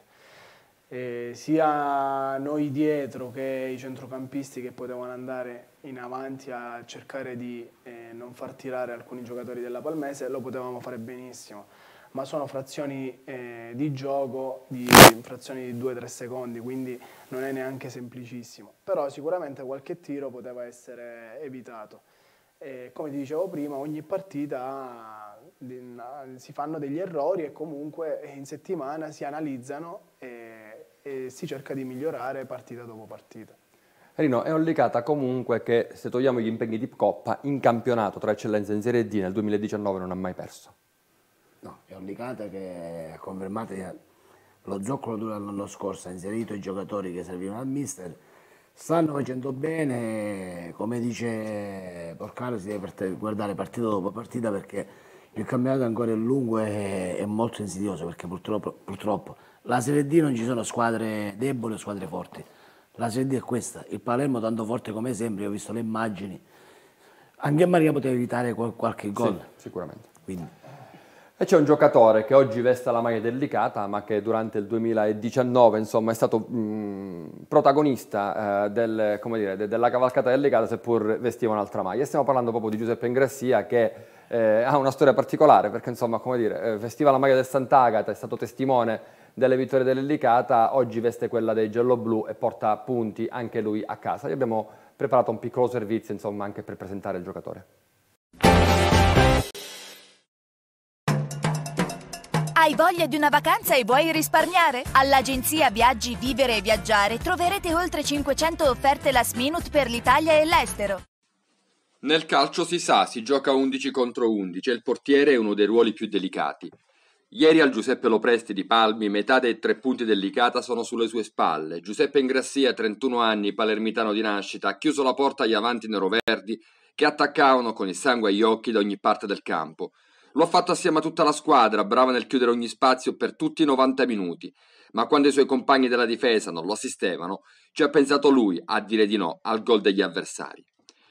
S5: E sia noi dietro che i centrocampisti che potevano andare in avanti a cercare di eh, non far tirare alcuni giocatori della Palmese lo potevamo fare benissimo, ma sono frazioni eh, di gioco, di frazioni di due tre secondi, quindi non è neanche semplicissimo, però sicuramente qualche tiro poteva essere evitato. E come ti dicevo prima, ogni partita si fanno degli errori e comunque in settimana si analizzano e, e si cerca di migliorare partita dopo partita.
S4: Rino, è un Licata comunque che, se togliamo gli impegni di Coppa, in campionato tra eccellenze in Serie D nel duemiladiciannove non ha mai perso.
S7: No, è un Licata che ha confermato lo zoccolo duro dell'anno scorso, ha inserito i giocatori che servivano al mister, stanno facendo bene, come dice Porcaro si deve guardare partita dopo partita perché il campionato ancora è lungo e è molto insidioso, perché purtroppo, purtroppo la Serie D non ci sono squadre deboli o squadre forti, la Serie D è questa, il Palermo tanto forte come sempre, io ho visto le immagini, anche Maria poteva evitare qualche gol.
S4: Sì, sicuramente.
S7: Quindi.
S4: E c'è un giocatore che oggi veste la maglia del Licata, ma che durante il duemiladiciannove insomma, è stato mh, protagonista eh, del, come dire, de, della cavalcata del Licata, seppur vestiva un'altra maglia. Stiamo parlando proprio di Giuseppe Ingrassia, che eh, ha una storia particolare, perché insomma, come dire, eh, vestiva la maglia del Sant'Agata, è stato testimone delle vittorie del Licata, oggi veste quella dei gialloblu e porta punti anche lui a casa. Gli abbiamo preparato un piccolo servizio insomma, anche per presentare il giocatore.
S13: Hai voglia di una vacanza e vuoi risparmiare? All'agenzia Viaggi Vivere e Viaggiare troverete oltre cinquecento offerte last minute per l'Italia e l'estero.
S14: Nel calcio si sa, si gioca undici contro undici e il portiere è uno dei ruoli più delicati. Ieri al Giuseppe Lopresti di Palmi metà dei tre punti del Licata sono sulle sue spalle. Giuseppe Ingrassia, trentuno anni, palermitano di nascita, ha chiuso la porta agli avanti neroverdi che attaccavano con il sangue agli occhi da ogni parte del campo. Lo ha fatto assieme a tutta la squadra, brava nel chiudere ogni spazio per tutti i novanta minuti, ma quando i suoi compagni della difesa non lo assistevano, ci ha pensato lui a dire di no al gol degli avversari.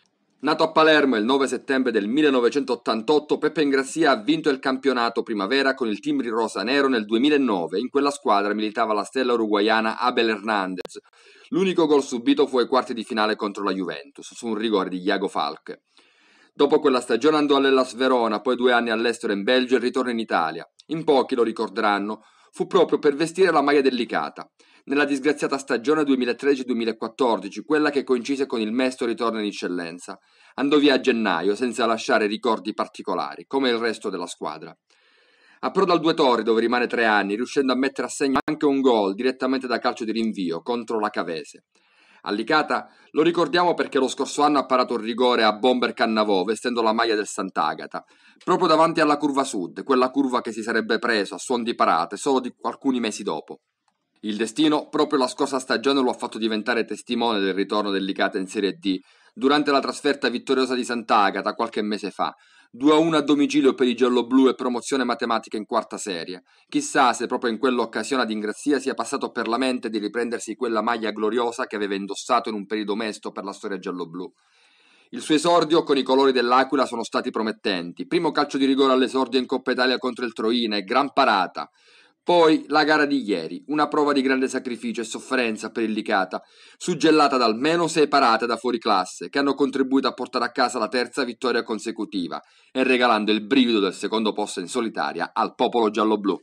S14: Nato a Palermo il nove settembre del millenovecentottantotto, Pepe Ingrassia ha vinto il campionato primavera con il team rosanero nel duemilanove. In quella squadra militava la stella uruguaiana Abel Hernandez. L'unico gol subito fu ai quarti di finale contro la Juventus, su un rigore di Iago Falque. Dopo quella stagione andò all'Hellas Verona, poi due anni all'estero in Belgio e ritorno in Italia. In pochi lo ricorderanno, fu proprio per vestire la maglia del Licata, nella disgraziata stagione duemilatredici duemilaquattordici, quella che coincise con il mesto ritorno in eccellenza. Andò via a gennaio senza lasciare ricordi particolari, come il resto della squadra. Approda al Due Torri, dove rimane tre anni, riuscendo a mettere a segno anche un gol direttamente da calcio di rinvio contro la Cavese. A Licata lo ricordiamo perché lo scorso anno ha parato un rigore a Bomber Cannavò vestendo la maglia del Sant'Agata, proprio davanti alla curva sud, quella curva che si sarebbe preso a suon di parate solo di alcuni mesi dopo. Il destino proprio la scorsa stagione lo ha fatto diventare testimone del ritorno del Licata in Serie D durante la trasferta vittoriosa di Sant'Agata qualche mese fa. due a uno a domicilio per i gialloblu e promozione matematica in quarta serie. Chissà se proprio in quell'occasione ad Ingrassia sia passato per la mente di riprendersi quella maglia gloriosa che aveva indossato in un periodo mesto per la storia gialloblu. Il suo esordio con i colori dell'Aquila sono stati promettenti. Primo calcio di rigore all'esordio in Coppa Italia contro il Troina e gran parata. Poi la gara di ieri, una prova di grande sacrificio e sofferenza per il Licata, suggellata da almeno sei parate da fuori classe, che hanno contribuito a portare a casa la terza vittoria consecutiva e regalando il brivido del secondo posto in solitaria al popolo gialloblu.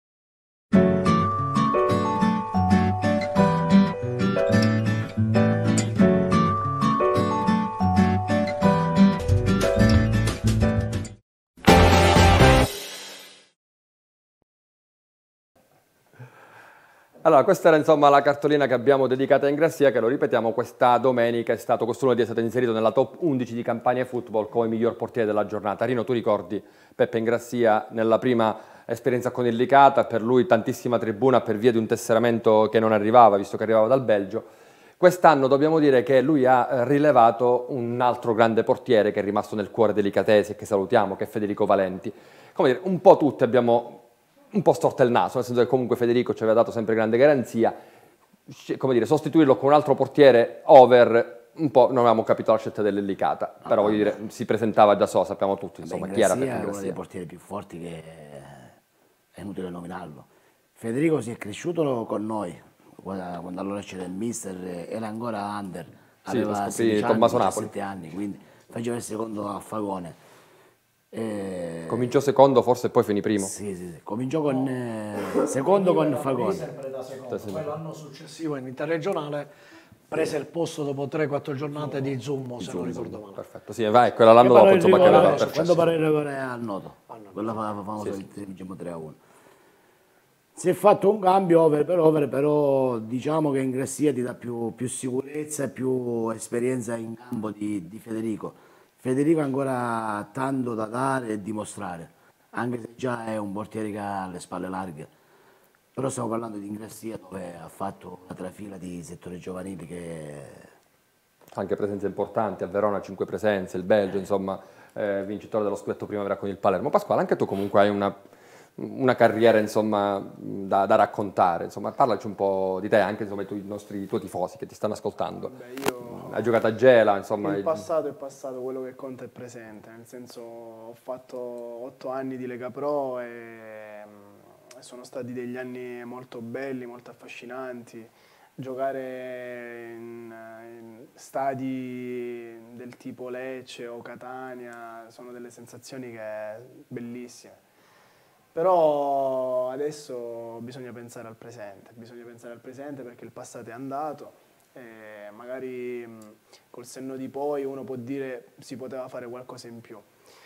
S4: Allora, questa era insomma la cartolina che abbiamo dedicata a Ingrassia, che lo ripetiamo, questa domenica è stato, quest'uno di è stato inserito nella top undici di Campania Football come miglior portiere della giornata. Rino, tu ricordi Pepe Ingrassia nella prima esperienza con il Licata, per lui tantissima tribuna per via di un tesseramento che non arrivava, visto che arrivava dal Belgio. Quest'anno dobbiamo dire che lui ha rilevato un altro grande portiere che è rimasto nel cuore dei licatesi e che salutiamo, che è Federico Valenti. Come dire, un po' tutti abbiamo un po' storto il naso, nel senso che comunque Federico ci aveva dato sempre grande garanzia, come dire, sostituirlo con un altro portiere over, un po' non avevamo capito la scelta dell'Licata, ah, però voglio dire, si presentava già so, sappiamo tutti, insomma,
S7: beh,
S4: chi era
S7: Ingrassia è uno dei portieri più forti che è inutile nominarlo. Federico si è cresciuto con noi, quando allora c'era il mister, era ancora under, aveva
S4: sì, diciassette
S7: anni, quindi faceva il secondo a Fagone.
S4: Eh, cominciò secondo, forse poi finì primo.
S7: Sì, sì, sì. Cominciò con eh, secondo con Fagone.
S6: Poi l'anno successivo in interregionale prese il posto dopo tre quattro giornate di Zummo, se non ricordo male.
S4: Perfetto, sì, vai, quella l'anno dopo insomma che aveva perso.
S7: Quando parla il rigore al Noto, quella famosa sì, sì. Diciamo tre a uno. Si è fatto un cambio over per over, però diciamo che Ingrassia ti dà più, più sicurezza e più esperienza in campo di, di Federico. Federico ha ancora tanto da dare e dimostrare, anche se già è un portiere che ha le spalle larghe. Però stiamo parlando di Ingrassia, dove ha fatto una trafila di settori giovanili che...
S4: Anche presenze importanti, a Verona cinque presenze, il Belgio, insomma, eh, vincitore dello scudetto primavera con il Palermo. Pasquale, anche tu comunque hai una, una carriera insomma, da, da raccontare, insomma, parlaci un po' di te, anche insomma, i, tuoi, i nostri i tuoi tifosi che ti stanno ascoltando.
S5: Beh, io...
S4: Hai giocato a Gela, insomma...
S5: Il passato è passato, quello che conta è presente, nel senso ho fatto otto anni di Lega Pro e sono stati degli anni molto belli, molto affascinanti. Giocare in, in stadi del tipo Lecce o Catania sono delle sensazioni che bellissime. Però adesso bisogna pensare al presente, bisogna pensare al presente perché il passato è andato. E magari mh, col senno di poi uno può dire si poteva fare qualcosa in più,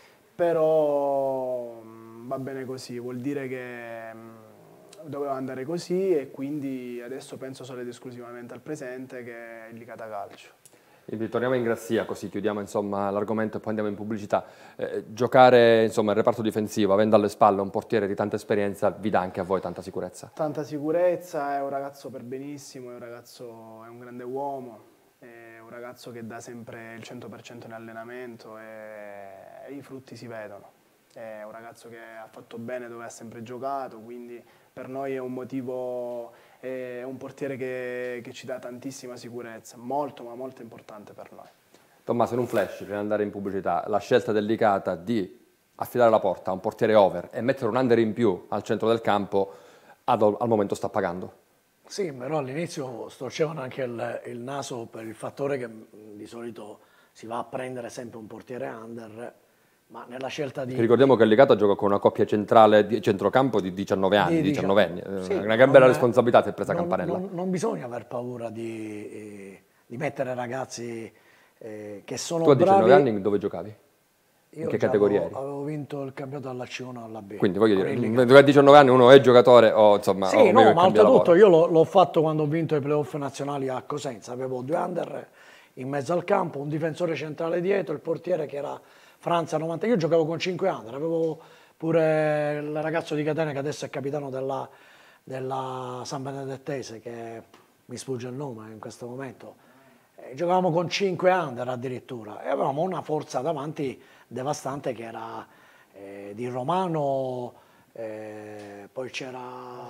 S5: però mh, va bene così, vuol dire che mh, doveva andare così e quindi adesso penso solo ed esclusivamente al presente, che è il Licata Calcio.
S4: Torniamo in Ingrassia, così chiudiamo l'argomento e poi andiamo in pubblicità. Eh, giocare insomma, il reparto difensivo, avendo alle spalle un portiere di tanta esperienza, vi dà anche a voi tanta sicurezza?
S5: Tanta sicurezza, è un ragazzo per benissimo, è un ragazzo, è un grande uomo, è un ragazzo che dà sempre il cento per cento in allenamento e, e i frutti si vedono. È un ragazzo che ha fatto bene dove ha sempre giocato, quindi per noi è un motivo, è un portiere che, che ci dà tantissima sicurezza, molto ma molto importante per noi.
S4: Tommaso, in un flash, prima di andare in pubblicità, la scelta delicata di affidare la porta a un portiere over e mettere un under in più al centro del campo, ad, al momento sta pagando.
S6: Sì, però all'inizio storcevano anche il, il naso per il fattore che di solito si va a prendere sempre un portiere under, ma nella scelta di...
S4: Ricordiamo che il Licata gioca con una coppia centrale di centrocampo di diciannove anni, di diciannove anni, sì, una gran bella responsabilità si è presa
S6: non,
S4: Campanella.
S6: Non, non bisogna aver paura di, eh, di mettere ragazzi eh, che sono
S4: tu a
S6: bravi.
S4: diciannove anni dove giocavi? In
S6: Io
S4: che categoria
S6: avevo,
S4: eri?
S6: avevo vinto il campionato alla C uno alla B.
S4: Quindi voglio dire, a diciannove anni uno è giocatore o insomma...
S6: Sì,
S4: o
S6: no, ma oltretutto
S4: lavoro.
S6: io l'ho fatto quando ho vinto i playoff nazionali a Cosenza, avevo due under in mezzo al campo, un difensore centrale dietro, il portiere che era Franza novanta, io giocavo con cinque under, avevo pure il ragazzo di Catania che adesso è capitano della, della San Benedettese, che mi sfugge il nome in questo momento, eh, giocavamo con cinque under addirittura e avevamo una forza davanti devastante che era eh, di Romano, eh, poi c'era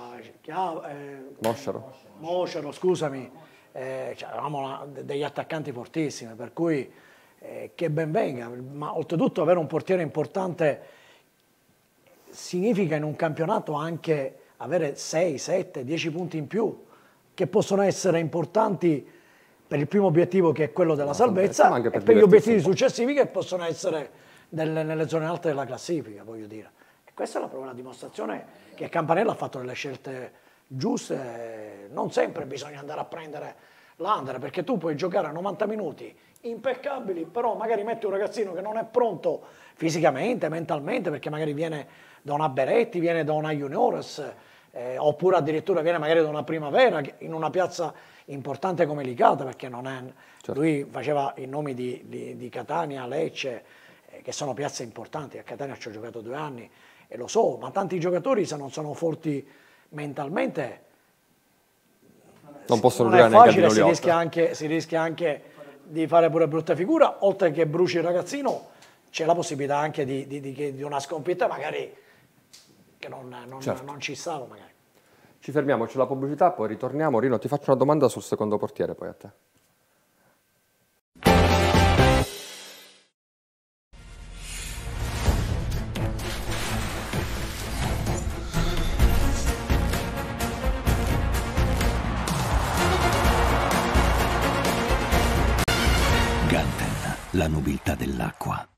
S6: eh,
S4: Mosciaro.
S6: Mosciaro, scusami, eh, cioè, avevamo una, degli attaccanti fortissimi, per cui eh, che ben venga, ma oltretutto avere un portiere importante significa in un campionato anche avere sei, sette, dieci punti in più, che possono essere importanti per il primo obiettivo che è quello della salvezza,
S4: anche per
S6: e per gli obiettivi successivi che possono essere Nelle, nelle zone alte della classifica, voglio dire. E questa è la prova, la dimostrazione che Campanella ha fatto delle scelte giuste. Non sempre bisogna andare a prendere l'under, perché tu puoi giocare a novanta minuti impeccabili, però magari metti un ragazzino che non è pronto fisicamente, mentalmente, perché magari viene da una Beretti, viene da una Juniores, eh, oppure addirittura viene magari da una Primavera, in una piazza importante come Licata, perché non è... Certo. Lui faceva i nomi di, di, di Catania, Lecce, che sono piazze importanti. A Catania ci ho giocato due anni e lo so, ma tanti giocatori, se non sono forti mentalmente,
S4: non possono
S6: non
S4: giocare
S6: è facile,
S4: neanche
S6: si rischia anche, si rischia anche di fare pure brutta figura. Oltre che bruci il ragazzino, c'è la possibilità anche di, di, di, di una sconfitta magari che non, non,
S4: certo.
S6: non ci stava magari.
S4: Ci fermiamo, c'è la pubblicità, poi ritorniamo. Rino, ti faccio una domanda sul secondo portiere poi a te.
S2: La nobiltà dell'acqua.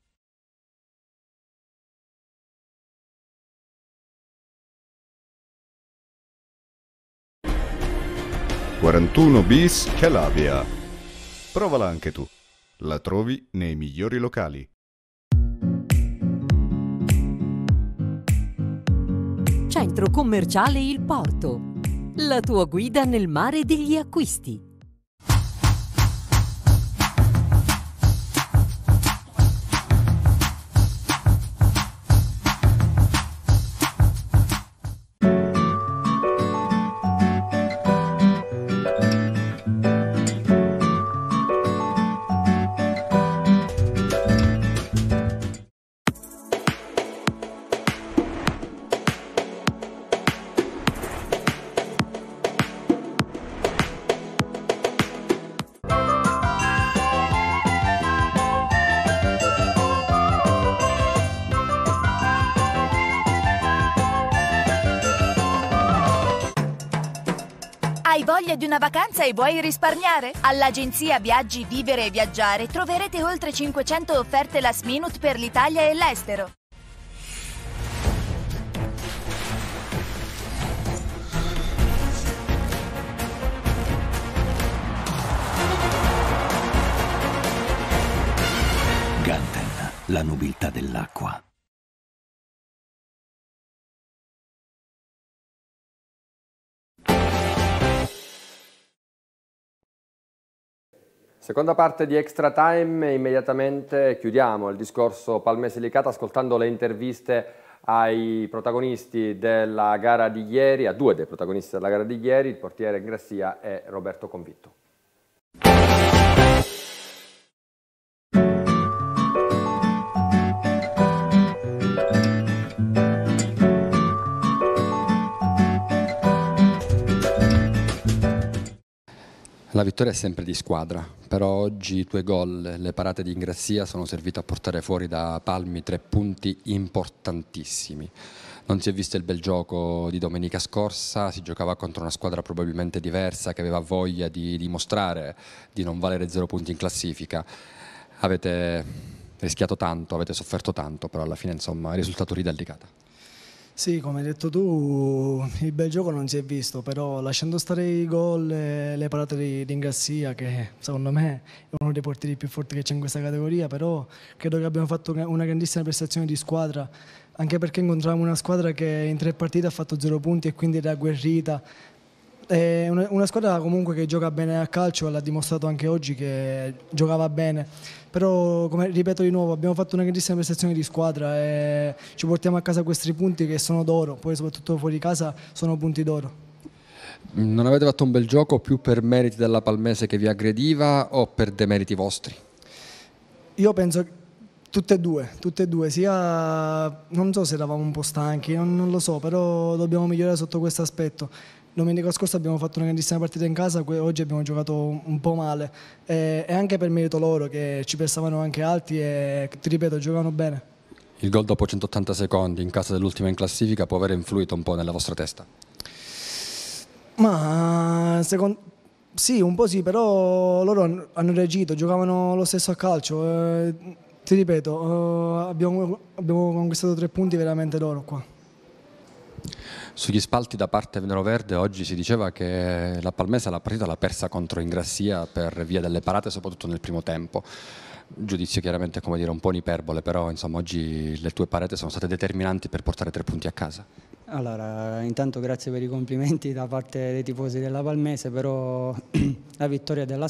S3: quarantuno bis Calavia. Provala anche tu. La trovi nei migliori locali.
S1: Centro commerciale Il Porto. La tua guida nel mare degli acquisti.
S13: Hai voglia di una vacanza e vuoi risparmiare? All'agenzia Viaggi Vivere e Viaggiare troverete oltre cinquecento offerte last minute per l'Italia e l'estero.
S2: Ganten, la nobiltà dell'acqua.
S4: Seconda parte di Extra Time, immediatamente chiudiamo il discorso Palmese-Licata ascoltando le interviste ai protagonisti della gara di ieri, a due dei protagonisti della gara di ieri, il portiere Grassia e Roberto Convitto.
S11: La vittoria è sempre di squadra, però oggi i tuoi gol, le parate di Ingrazia sono servite a portare fuori da Palmi tre punti importantissimi. Non si è visto il bel gioco di domenica scorsa, si giocava contro una squadra probabilmente diversa che aveva voglia di dimostrare di non valere zero punti in classifica. Avete rischiato tanto, avete sofferto tanto, però alla fine insomma il risultato ridà il Licata.
S5: Sì, come hai detto tu, il bel gioco non si è visto, però lasciando stare i gol e le parate di, di Ingrazia, che secondo me è uno dei portieri più forti che c'è in questa categoria, però credo che abbiamo fatto una grandissima prestazione di squadra, anche perché incontravamo una squadra che in tre partite ha fatto zero punti e quindi era agguerrita. È una, una squadra comunque che gioca bene a calcio e l'ha dimostrato anche oggi che giocava bene, però come ripeto di nuovo abbiamo fatto una grandissima prestazione di squadra e ci portiamo a casa questi punti che sono d'oro, poi soprattutto fuori casa sono punti d'oro.
S11: Non avete fatto un bel gioco più per meriti della Palmese che vi aggrediva o per demeriti vostri?
S5: Io penso che tutte e due, tutte e due, sia non so se eravamo un po' stanchi, non, non lo so, però dobbiamo migliorare sotto questo aspetto. Domenica scorsa abbiamo fatto una grandissima partita in casa, oggi abbiamo giocato un po' male e, e anche per merito loro che ci pensavano anche alti e ti ripeto giocano bene.
S11: Il gol dopo centottanta secondi in casa dell'ultima in classifica può aver influito un po' nella vostra testa?
S5: Ma secondo, sì, un po' sì, però loro hanno reagito, giocavano lo stesso a calcio. Eh, ti ripeto, eh, abbiamo, abbiamo conquistato tre punti veramente d'oro qua.
S11: Sugli spalti da parte veneroverde oggi si diceva che la Palmese la partita l'ha persa contro Ingrazia per via delle parate, soprattutto nel primo tempo. Giudizio chiaramente come dire un po' un'iperbole, però insomma oggi le tue parate sono state determinanti per portare tre punti a casa.
S15: Allora, intanto grazie per i complimenti da parte dei tifosi della Palmese, però la vittoria della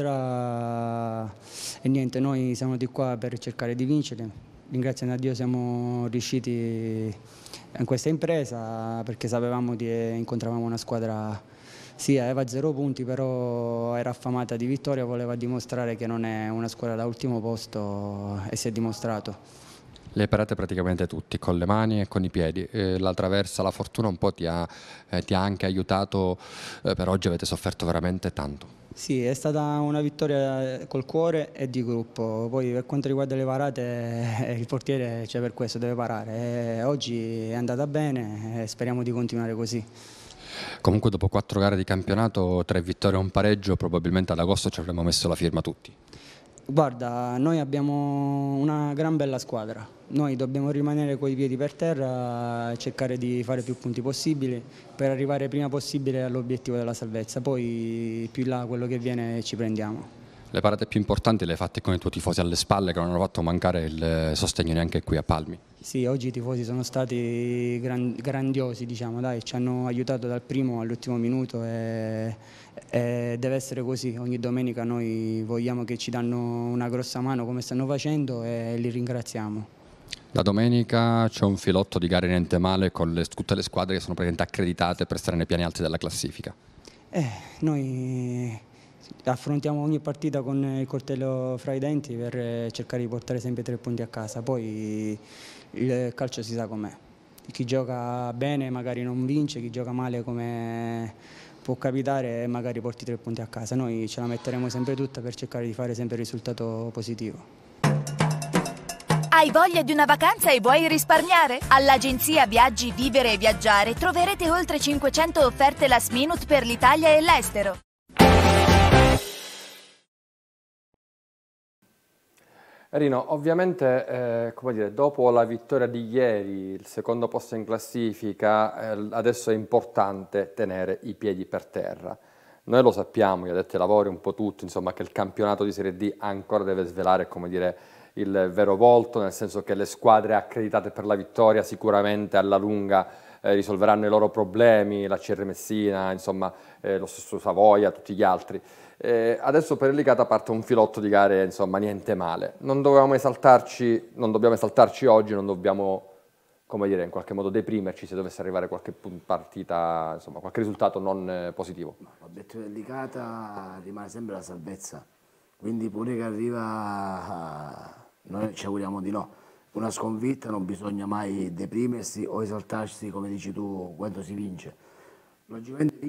S15: squadra e niente, noi siamo di qua per cercare di vincere. Ringraziando a Dio siamo riusciti in questa impresa perché sapevamo che incontravamo una squadra, sì, aveva zero punti, però era affamata di vittoria, voleva dimostrare che non è una squadra da ultimo posto e si è dimostrato.
S11: Le hai parate praticamente tutti, con le mani e con i piedi. Eh, la traversa, la fortuna un po' ti ha, eh, ti ha anche aiutato, eh, per oggi avete sofferto veramente tanto.
S15: Sì, è stata una vittoria col cuore e di gruppo, poi per quanto riguarda le parate eh, il portiere c'è per questo, deve parare. E oggi è andata bene e speriamo di continuare così.
S11: Comunque dopo quattro gare di campionato, tre vittorie e un pareggio, probabilmente ad agosto ci avremmo messo la firma tutti.
S15: Guarda, noi abbiamo una gran bella squadra, noi dobbiamo rimanere coi piedi per terra e cercare di fare più punti possibili per arrivare prima possibile all'obiettivo della salvezza, poi più in là quello che viene ci prendiamo.
S11: Le parate più importanti le hai fatte con i tuoi tifosi alle spalle che non hanno fatto mancare il sostegno neanche qui a Palmi.
S15: Sì, oggi i tifosi sono stati gran, grandiosi, diciamo, dai, ci hanno aiutato dal primo all'ultimo minuto e, e deve essere così. Ogni domenica noi vogliamo che ci danno una grossa mano come stanno facendo e li ringraziamo.
S11: La domenica c'è un filotto di gare niente male con le, tutte le squadre che sono praticamente accreditate per stare nei piani alti della classifica.
S15: Eh, noi affrontiamo ogni partita con il coltello fra i denti per cercare di portare sempre tre punti a casa, poi il calcio si sa com'è, chi gioca bene magari non vince, chi gioca male come può capitare magari porti tre punti a casa, noi ce la metteremo sempre tutta per cercare di fare sempre il risultato positivo.
S13: Hai voglia di una vacanza e vuoi risparmiare? All'agenzia Viaggi Vivere e Viaggiare troverete oltre cinquecento offerte last minute per l'Italia e l'estero.
S4: Rino, ovviamente eh, come dire, dopo la vittoria di ieri, il secondo posto in classifica, eh, adesso è importante tenere i piedi per terra. Noi lo sappiamo, gli addetti ai lavori, un po' tutti, insomma, che il campionato di Serie D ancora deve svelare, come dire, il vero volto, nel senso che le squadre accreditate per la vittoria sicuramente alla lunga eh, risolveranno i loro problemi, la C R Messina, insomma, eh, lo stesso Savoia, tutti gli altri. Eh, adesso per il Licata parte un filotto di gare, insomma, niente male. Non dovevamo esaltarci, non dobbiamo esaltarci oggi, non dobbiamo, come dire, in qualche modo deprimerci se dovesse arrivare qualche partita, insomma, qualche risultato non eh, positivo.
S7: L'obiettivo del Licata rimane sempre la salvezza, quindi pure che arriva, noi ci auguriamo di no. Una sconfitta non bisogna mai deprimersi o esaltarsi, come dici tu, quando si vince. Logicamente vincere fa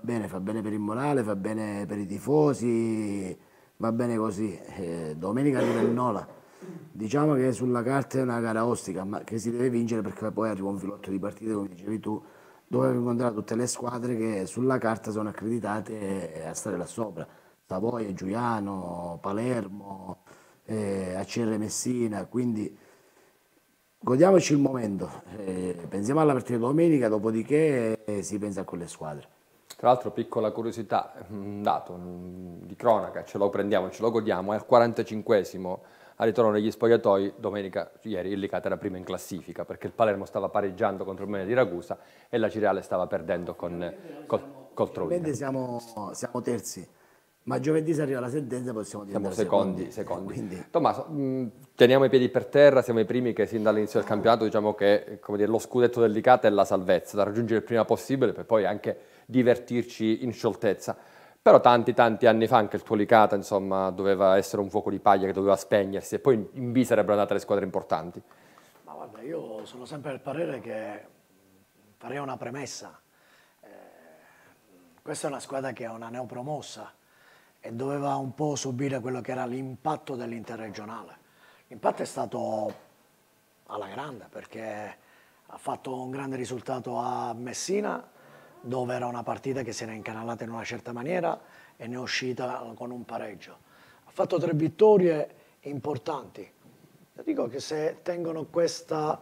S7: bene, fa bene per il morale, fa bene per i tifosi, va bene così. Eh, domenica arriva il Nola. Diciamo che sulla carta è una gara ostica, ma che si deve vincere perché poi arriva un filotto di partite, come dicevi tu, dove incontrare tutte le squadre che sulla carta sono accreditate a stare là sopra. Savoia, Giuliano, Palermo, eh, A C R Messina, quindi godiamoci il momento, eh, pensiamo alla partita domenica, dopodiché eh, si pensa a quelle squadre.
S4: Tra l'altro, piccola curiosità, un dato un, di cronaca, ce lo prendiamo, ce lo godiamo, è al quarantacinquesimo a ritorno negli spogliatoi, domenica, ieri il Licata era prima in classifica perché il Palermo stava pareggiando contro il Mene di Ragusa e la Cireale stava perdendo con, col, col Troina.
S7: Siamo, siamo terzi, ma giovedì se arriva la sentenza possiamo diventare
S4: siamo secondi.
S7: secondi.
S4: secondi.
S7: Quindi...
S4: Tommaso, mh, teniamo i piedi per terra, siamo i primi che sin dall'inizio del campionato diciamo che come dire, lo scudetto del Licata è la salvezza, da raggiungere il prima possibile per poi anche divertirci in scioltezza. Però tanti tanti anni fa anche il tuo Licata insomma doveva essere un fuoco di paglia che doveva spegnersi e poi in B sarebbero andate le squadre importanti.
S6: Ma guarda, io sono sempre del parere che farei una premessa. Eh, questa è una squadra che è una neopromossa e doveva un po' subire quello che era l'impatto dell'interregionale. L'impatto è stato alla grande perché ha fatto un grande risultato a Messina, dove era una partita che si era incanalata in una certa maniera e ne è uscita con un pareggio. Ha fatto tre vittorie importanti. Io dico che se tengono questa,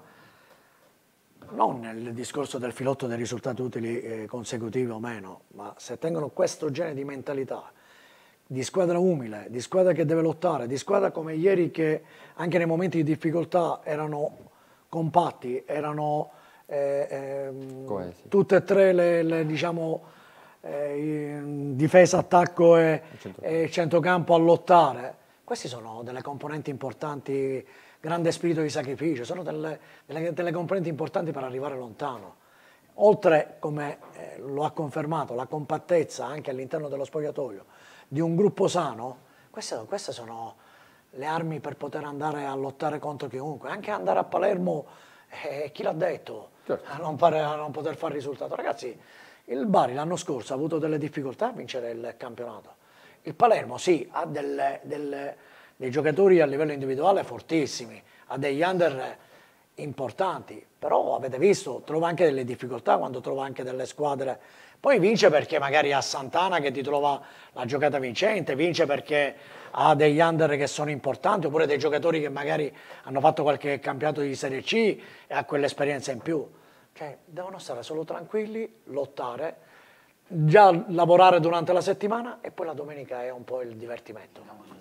S6: non nel discorso del filotto dei risultati utili eh, consecutivi o meno, ma se tengono questo genere di mentalità, di squadra umile, di squadra che deve lottare, di squadra come ieri che anche nei momenti di difficoltà erano compatti, erano... Eh, eh, tutte e tre le, le diciamo eh, difesa, attacco e, e centrocampo a lottare. Queste sono delle componenti importanti, grande spirito di sacrificio, sono delle, delle, delle componenti importanti per arrivare lontano. Oltre, come eh, lo ha confermato, la compattezza anche all'interno dello spogliatoio di un gruppo sano, queste, queste sono le armi per poter andare a lottare contro chiunque, anche andare a Palermo, eh, chi l'ha detto? Certo. A, non fare, a non poter fare risultato. Ragazzi, il Bari l'anno scorso ha avuto delle difficoltà a vincere il campionato. Il Palermo sì, ha delle, delle, dei giocatori a livello individuale fortissimi, ha degli under importanti, però avete visto, trova anche delle difficoltà quando trova anche delle squadre. Poi vince perché magari ha Santana che ti trova la giocata vincente, vince perché ha degli under che sono importanti, oppure dei giocatori che magari hanno fatto qualche campionato di Serie C e ha quell'esperienza in più. Cioè, devono stare solo tranquilli, lottare, già lavorare durante la settimana e poi la domenica è un po' il divertimento.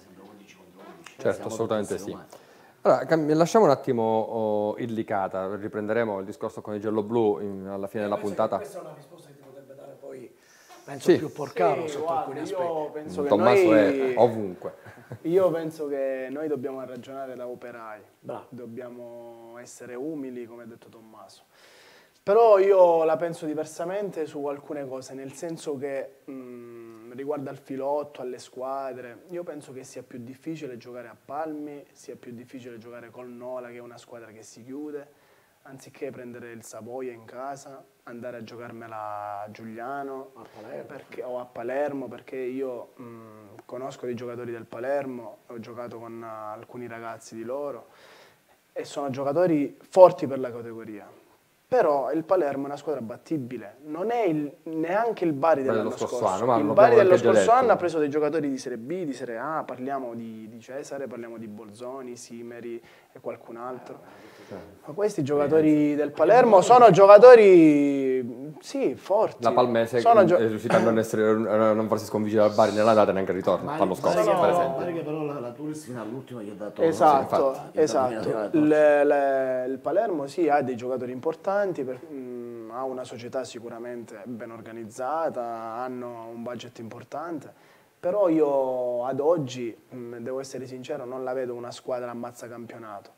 S4: Certo, assolutamente sì. Allora, lasciamo un attimo oh, il Licata, riprenderemo il discorso con i gialloblu in, alla fine della puntata.
S6: Questa è una risposta che ti potrebbe dare poi, penso, sì. più Porcaro sì, sotto guarda, alcuni aspetti.
S5: Io penso che
S4: Tommaso
S5: noi,
S4: è ovunque.
S5: Io penso che noi dobbiamo ragionare da operai,
S6: Bravo.
S5: Dobbiamo essere umili, come ha detto Tommaso. Però io la penso diversamente su alcune cose, nel senso che mh, riguardo al filotto, alle squadre, io penso che sia più difficile giocare a Palmi, sia più difficile giocare col Nola, che è una squadra che si chiude, anziché prendere il Savoia in casa, andare a giocarmela a Giuliano
S6: a Palermo.
S5: Perché, o a Palermo, perché io mh, conosco dei giocatori del Palermo, ho giocato con uh, alcuni ragazzi di loro e sono giocatori forti per la categoria. Però il Palermo è una squadra battibile, non è il, neanche il Bari dell'anno scorso. scorso. Anno, ma il Bari dello scorso anno ha preso dei giocatori di Serie B, di Serie A, parliamo di, di Cesare, parliamo di Bolzoni, Simeri e qualcun altro. Ma questi giocatori del Palermo sono giocatori, sì, forti.
S4: La Palmese sono è riuscita a non, essere, a non farsi sconfiggere dal Bari nella data e neanche al ritorno, l'anno scorso,
S7: no,
S4: per esempio.
S7: Bari che però la, la Tourist fino all'ultimo gli ha dato...
S5: Esatto,
S7: sì,
S5: esatto. Le, le, il Palermo sì, ha dei giocatori importanti, per, mh, ha una società sicuramente ben organizzata, hanno un budget importante, però io ad oggi, mh, devo essere sincero, non la vedo una squadra ammazza campionato.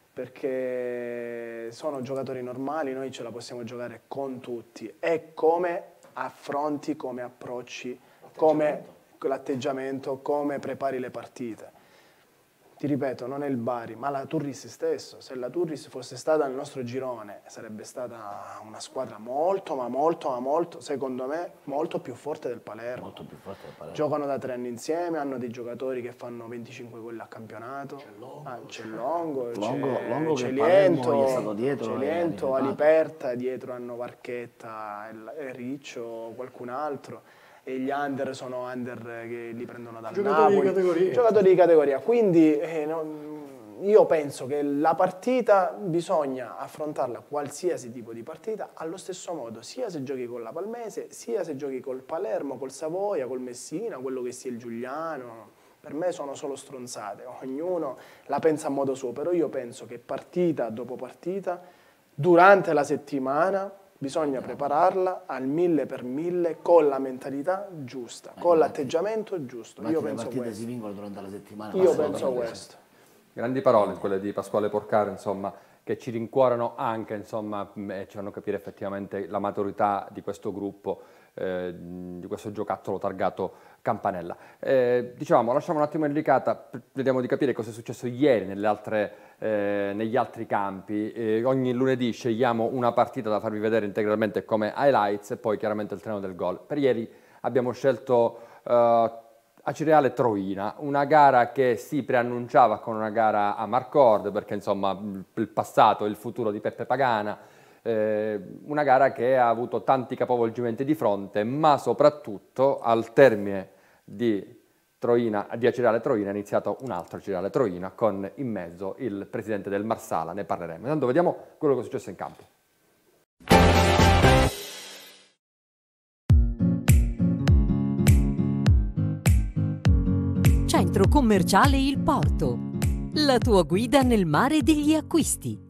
S5: Perché sono giocatori normali, noi ce la possiamo giocare con tutti. E come affronti, come approcci, come l'atteggiamento, come prepari le partite. ti ripeto, non è il Bari, ma la Turris stesso. Se la Turris fosse stata nel nostro girone, sarebbe stata una squadra molto, ma molto, ma molto, secondo me, molto più forte del Palermo.
S7: Molto più forte del Palermo.
S5: Giocano da tre anni insieme, hanno dei giocatori che fanno venticinque gol a campionato. C'è Longo, ah, c'è Longo,
S7: Longo,
S5: c'è
S7: Longo
S5: Celiento,
S7: gli è stato dietro,
S5: Celiento, Aliperta, dietro hanno Varchetta, e Riccio, qualcun altro. E gli under sono under che li prendono dal
S6: Giocatori
S5: Napoli.
S6: di categoria.
S5: Giocatori di categoria. Quindi eh, non, io penso che la partita bisogna affrontarla, qualsiasi tipo di partita, allo stesso modo, sia se giochi con la Palmese, sia se giochi col Palermo, col Savoia, col Messina, quello che sia il Giuliano. Per me sono solo stronzate, ognuno la pensa a modo suo, però io penso che partita dopo partita, durante la settimana, bisogna prepararla al mille per mille con la mentalità giusta, con l'atteggiamento giusto.
S7: Ma
S5: io
S7: le
S5: penso
S7: partite
S5: questo.
S7: si vincono durante la settimana.
S5: Io penso questo.
S4: Grandi parole quelle di Pasquale Porcaro, insomma, che ci rincuorano anche, insomma, e ci fanno capire effettivamente la maturità di questo gruppo, eh, di questo giocattolo targato Campanella. Eh, diciamo, lasciamo un attimo in licata, vediamo di capire cosa è successo ieri nelle altre, eh, negli altri campi. Eh, ogni lunedì scegliamo una partita da farvi vedere integralmente come highlights e poi chiaramente il treno del gol. Per ieri abbiamo scelto eh, Acireale Troina, una gara che si preannunciava con una gara a Marcord, perché insomma il passato e il futuro di Peppe Pagana, eh, una gara che ha avuto tanti capovolgimenti di fronte, ma soprattutto al termine di, Troina, di Acireale Troina è iniziato un altro Acireale Troina con in mezzo il presidente del Marsala, ne parleremo. Intanto vediamo quello che è successo in campo.
S1: Centro commerciale Il Porto, la tua guida nel mare degli acquisti.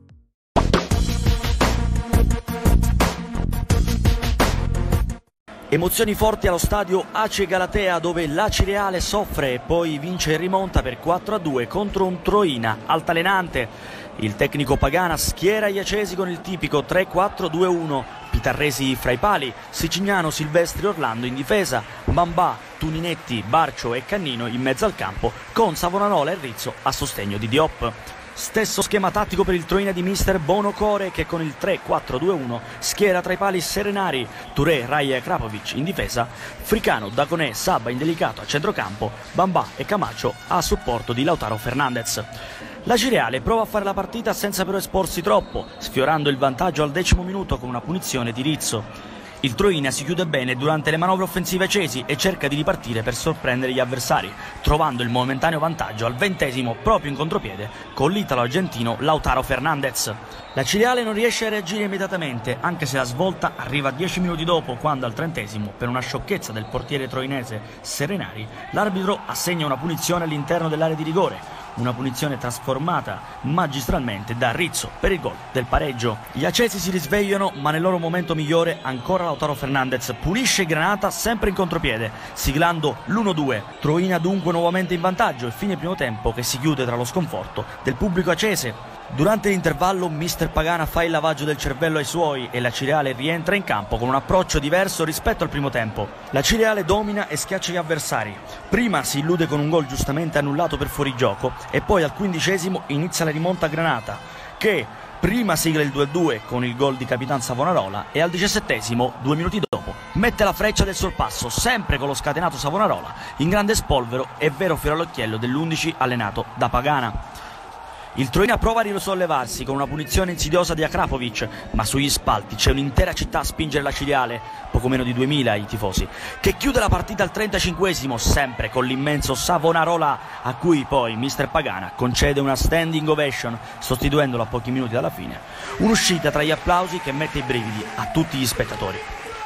S16: Emozioni forti allo stadio Ace Galatea, dove l'Acireale soffre e poi vince e rimonta per quattro a due contro un Troina altalenante. Il tecnico Pagana schiera gli acesi con il tipico tre quattro due uno, Pitarresi fra i pali, Sicignano, Silvestri, Orlando in difesa, Bambà, Tuninetti, Barcio e Cannino in mezzo al campo, con Savonarola e Rizzo a sostegno di Diop. Stesso schema tattico per il Troina di mister Bonocore, che con il tre quattro due uno schiera tra i pali Serenari, Touré, Raia e Krapovic in difesa, Fricano, Daconè, Sabba in delicato a centrocampo, Bambà e Camacho a supporto di Lautaro Fernandez. L'Acireale prova a fare la partita senza però esporsi troppo, sfiorando il vantaggio al decimo minuto con una punizione di Rizzo. Il Troina si chiude bene durante le manovre offensive accesi e cerca di ripartire per sorprendere gli avversari, trovando il momentaneo vantaggio al ventesimo proprio in contropiede con l'italo argentino Lautaro Fernandez. L'Acireale non riesce a reagire immediatamente, anche se la svolta arriva dieci minuti dopo, quando al trentesimo, per una sciocchezza del portiere troinese Serenari, l'arbitro assegna una punizione all'interno dell'area di rigore. Una punizione trasformata magistralmente da Rizzo per il gol del pareggio. Gli accesi si risvegliano, ma nel loro momento migliore ancora Lautaro Fernandez pulisce Granata sempre in contropiede, siglando l'uno due. Troina dunque nuovamente in vantaggio e fine primo tempo che si chiude tra lo sconforto del pubblico accese. Durante l'intervallo mister Pagana fa il lavaggio del cervello ai suoi e l'Acireale rientra in campo con un approccio diverso rispetto al primo tempo. L'Acireale domina e schiaccia gli avversari. Prima si illude con un gol giustamente annullato per fuorigioco e poi al quindicesimo inizia la rimonta a Granata, che prima sigla il due a due con il gol di Capitan Savonarola e al diciassettesimo, due minuti dopo, mette la freccia del sorpasso, sempre con lo scatenato Savonarola, in grande spolvero e vero fiore all'occhiello dell'undici allenato da Pagana. Il Troina prova a risollevarsi con una punizione insidiosa di Akrapovic, ma sugli spalti c'è un'intera città a spingere l'Acireale, poco meno di duemila i tifosi, che chiude la partita al trentacinquesimo, sempre con l'immenso Savonarola, a cui poi mister Pagana concede una standing ovation, sostituendolo a pochi minuti dalla fine. Un'uscita tra gli applausi che mette i brividi a tutti gli spettatori.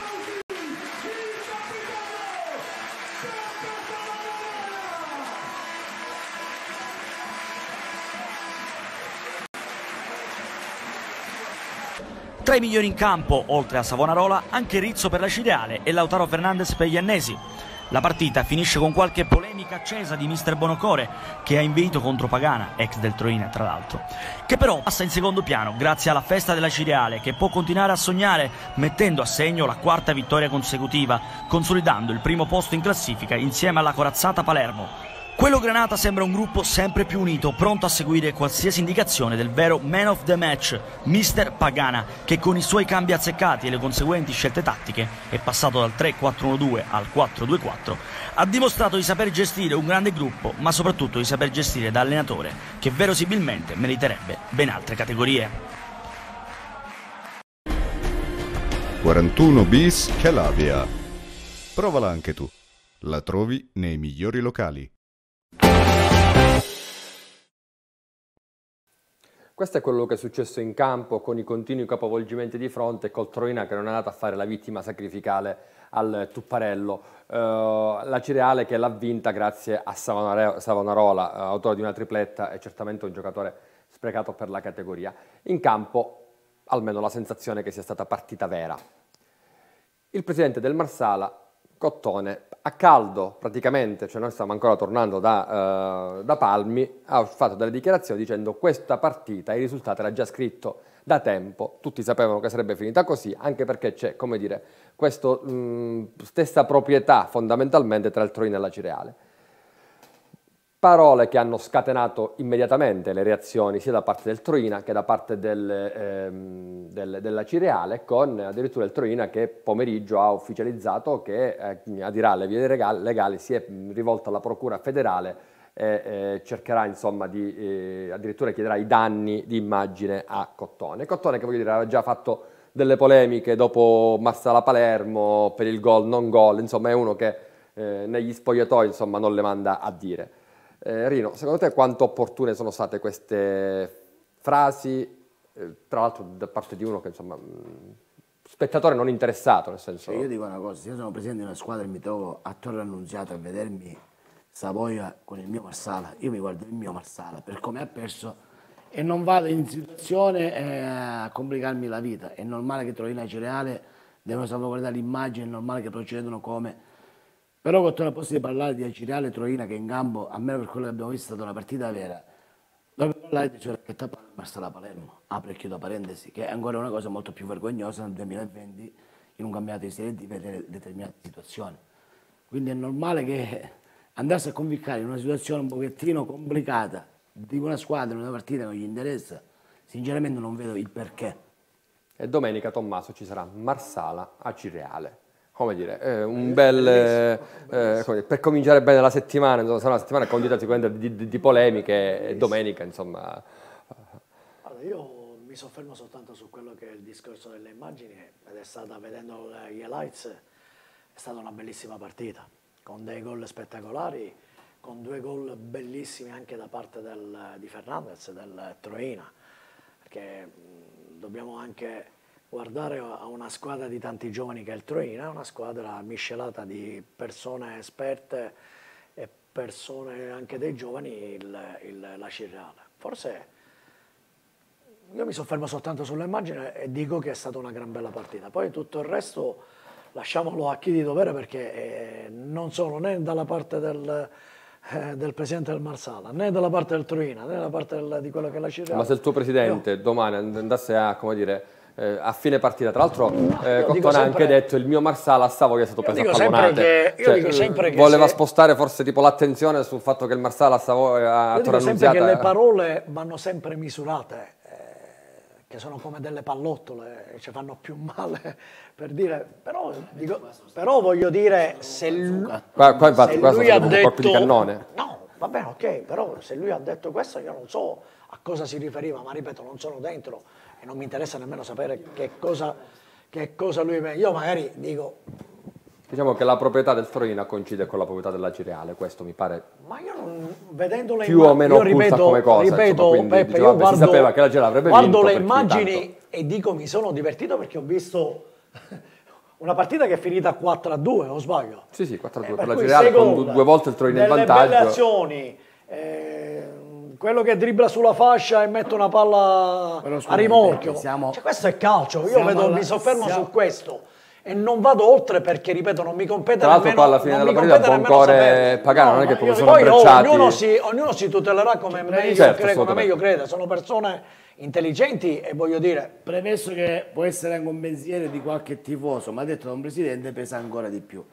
S16: Tra i migliori in campo, oltre a Savonarola, anche Rizzo per l'Acireale e Lautaro Fernandez per gli Annesi. La partita finisce con qualche polemica accesa di mister Bonocore, che ha inveito contro Pagana, ex del Troina tra l'altro, che però passa in secondo piano grazie alla festa dell'Acireale, che può continuare a sognare mettendo a segno la quarta vittoria consecutiva, consolidando il primo posto in classifica insieme alla corazzata Palermo. Quello Granata sembra un gruppo sempre più unito, pronto a seguire qualsiasi indicazione del vero man of the match, mister Pagana, che con i suoi cambi azzeccati e le conseguenti scelte tattiche è passato dal tre quattro uno due al quattro due quattro, ha dimostrato di saper gestire un grande gruppo, ma soprattutto di saper gestire da allenatore, che verosimilmente meriterebbe ben altre categorie.
S3: quarantuno bis Calavia. Provala anche tu. La trovi nei migliori locali.
S4: Questo è quello che è successo in campo con i continui capovolgimenti di fronte e col Troina che non è andato a fare la vittima sacrificale al Tupparello. Uh, la Cireale che l'ha vinta grazie a Savonarola, uh, autore di una tripletta, è certamente un giocatore sprecato per la categoria. In campo, almeno la sensazione che sia stata partita vera. Il presidente del Marsala, Cottone, a caldo praticamente, cioè noi stiamo ancora tornando da, uh, da Palmi, ha fatto delle dichiarazioni dicendo questa partita, il risultato era già scritto da tempo, tutti sapevano che sarebbe finita così, anche perché c'è, come dire, questa stessa proprietà fondamentalmente tra il Troina e la Cireale. Parole che hanno scatenato immediatamente le reazioni sia da parte del Troina che da parte del, ehm, del, della Cireale, con addirittura il Troina che pomeriggio ha ufficializzato che eh, adirà le vie legali, si è rivolto alla Procura federale e eh, cercherà insomma di, eh, addirittura chiederà i danni di immagine a Cottone. Cottone che voglio dire aveva già fatto delle polemiche dopo Marsala-Palermo per il gol non gol, insomma è uno che eh, negli spogliatoi insomma non le manda a dire. Eh, Rino, secondo te quanto opportune sono state queste frasi, eh, tra l'altro da parte di uno che insomma mh, spettatore non interessato, nel senso...
S7: Io dico una cosa, se io sono presidente di una squadra e mi trovo a Torre Annunziata a vedermi Savoia con il mio Marsala, io mi guardo il mio Marsala per come ha perso e non vado in situazione eh, a complicarmi la vita. È normale che Troina e Cireale devono salvaguardare l'immagine, è normale che procedono come... Però quando al posto di parlare di Cireale e Troina che in campo, almeno per quello che abbiamo visto, è stata una partita vera, dobbiamo parlare di Cireale che tappa Marsala Palermo, apre e chiudo parentesi, che è ancora una cosa molto più vergognosa nel duemilaventi in un campionato di Serie D vedere determinate situazioni. Quindi è normale che andarsi a conviccare in una situazione un pochettino complicata di una squadra, in una partita che non gli interessa, sinceramente non vedo il perché.
S4: E domenica, Tommaso, ci sarà Marsala a Cireale. Come dire, eh, un bel... Eh, eh, come dire, per cominciare bene la settimana, insomma, sarà una settimana condita sicuramente di, di, di polemiche, e domenica, insomma...
S6: Allora, io mi soffermo soltanto su quello che è il discorso delle immagini, ed è stata, vedendo gli highlights, è stata una bellissima partita, con dei gol spettacolari, con due gol bellissimi anche da parte del, di Fernandez, del Troina, perché mh, dobbiamo anche... guardare a una squadra di tanti giovani che è il Troina, una squadra miscelata di persone esperte e persone anche dei giovani, il, il, la Cireale. Forse io mi soffermo soltanto sull'immagine e dico che è stata una gran bella partita. Poi tutto il resto lasciamolo a chi di dovere perché eh, non sono né dalla parte del, eh, del presidente del Marsala, né dalla parte del Troina, né dalla parte del, di quello che è la Cireale.
S4: Ma se il tuo presidente io... domani andasse a, come dire... Eh, a fine partita, tra l'altro eh, Cottone ha anche detto il mio Marsala a Savoia è stato preso a pallonate,
S6: io cioè, dico sempre che
S4: voleva
S6: se...
S4: spostare forse tipo l'attenzione sul fatto che il Marsala a Savoia a
S6: io dico sempre
S4: Annunziata...
S6: che le parole vanno sempre misurate, eh, che sono come delle pallottole, ci fanno più male per dire, però, dico, però voglio dire se lui,
S4: qua, qua infatti,
S6: se
S4: qua
S6: lui
S4: sono
S6: ha detto
S4: colpi di cannone.
S6: No, va bene, ok, però se lui ha detto questo io non so a cosa si riferiva, ma ripeto, non sono dentro e non mi interessa nemmeno sapere che cosa, che cosa lui... Io magari dico...
S4: Diciamo che la proprietà del Troina coincide con la proprietà della Cireale, questo mi pare...
S6: Ma io non... vedendole
S4: più o meno occulta ripeto, come cosa,
S6: ripeto,
S4: insomma, quindi,
S6: Peppe,
S4: diciamo,
S6: io guardo,
S4: si sapeva che la Cireale avrebbe
S6: guardo
S4: vinto
S6: le immagini
S4: tanto...
S6: e dico mi sono divertito perché ho visto una partita che è finita quattro a due, o sbaglio?
S4: Sì, sì, quattro a due
S6: eh,
S4: per la Cireale, con due volte il Troina in vantaggio.
S6: Delle belle azioni... Eh, quello che dribbla sulla fascia e mette una palla scusa, a rimorchio, siamo, cioè, questo è calcio, io vedo, alla, mi soffermo siamo... su questo e non vado oltre perché, ripeto, non mi compete
S4: tra l'altro
S6: nemmeno,
S4: alla fine della partita Boncore Pagano no, non è che proprio sono
S6: poi
S4: abbracciati.
S6: Ognuno si, ognuno si tutelerà come meglio,
S4: certo,
S6: crede, come meglio crede, sono persone intelligenti e voglio dire...
S7: Premesso che può essere anche un pensiero di qualche tifoso, ma detto da un presidente pesa ancora di più.
S4: Certo.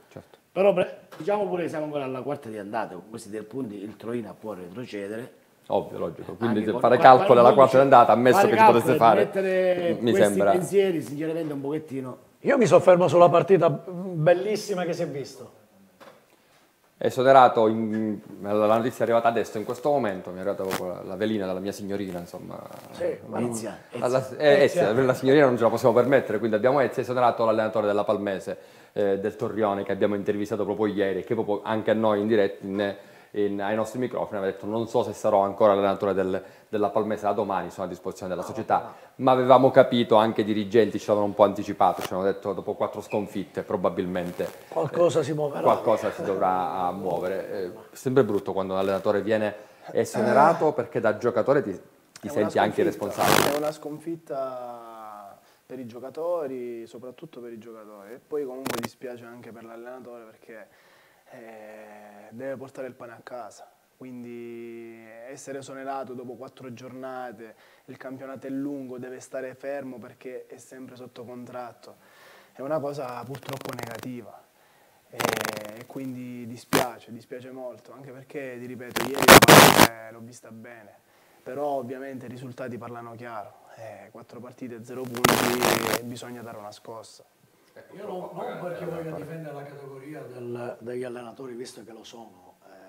S7: Però diciamo pure che siamo ancora alla quarta di andata, con questi tre punti il Troina può retrocedere.
S4: Ovvio, logico. Quindi
S7: Anche
S4: fare
S7: con,
S4: calcolo alla quarta di
S7: undici,
S4: andata, ammesso che ci potesse fare,
S7: mettere
S4: mi
S7: questi
S4: sembra...
S7: pensieri sinceramente un pochettino.
S6: Io mi soffermo sulla partita bellissima che si è visto.
S4: È esonerato, in, la notizia è arrivata adesso, in questo momento, mi è arrivata proprio la, la velina dalla mia signorina, insomma.
S6: Sì,
S4: ma
S7: Ezia,
S4: Ezia. La, eh, Ezia, la signorina non ce la possiamo permettere, quindi abbiamo Ezia, esonerato l'allenatore della Palmese, eh, del Torrione, che abbiamo intervistato proprio ieri, che proprio anche a noi in diretta, in, in, ai nostri microfoni, aveva detto non so se sarò ancora allenatore del, della Palmese da domani, sono a disposizione della società, ma avevamo capito, anche i dirigenti ci avevano un po' anticipato, ci hanno detto dopo quattro sconfitte probabilmente
S6: qualcosa
S4: eh,
S6: si muoverà.
S4: Qualcosa si dovrà muovere. Eh, sempre brutto quando un allenatore viene esonerato perché da giocatore ti, ti senti anche responsabile.
S5: È una sconfitta per i giocatori, soprattutto per i giocatori, e poi comunque dispiace anche per l'allenatore perché eh, deve portare il pane a casa. Quindi essere esonerato dopo quattro giornate, il campionato è lungo, deve stare fermo perché è sempre sotto contratto, è una cosa purtroppo negativa e quindi dispiace, dispiace molto, anche perché, ti ripeto, ieri l'ho vista bene, però ovviamente i risultati parlano chiaro, eh, quattro partite, zero punti, bisogna dare una scossa.
S6: Io non, non perché voglio difendere la categoria del, degli allenatori, visto che lo sono.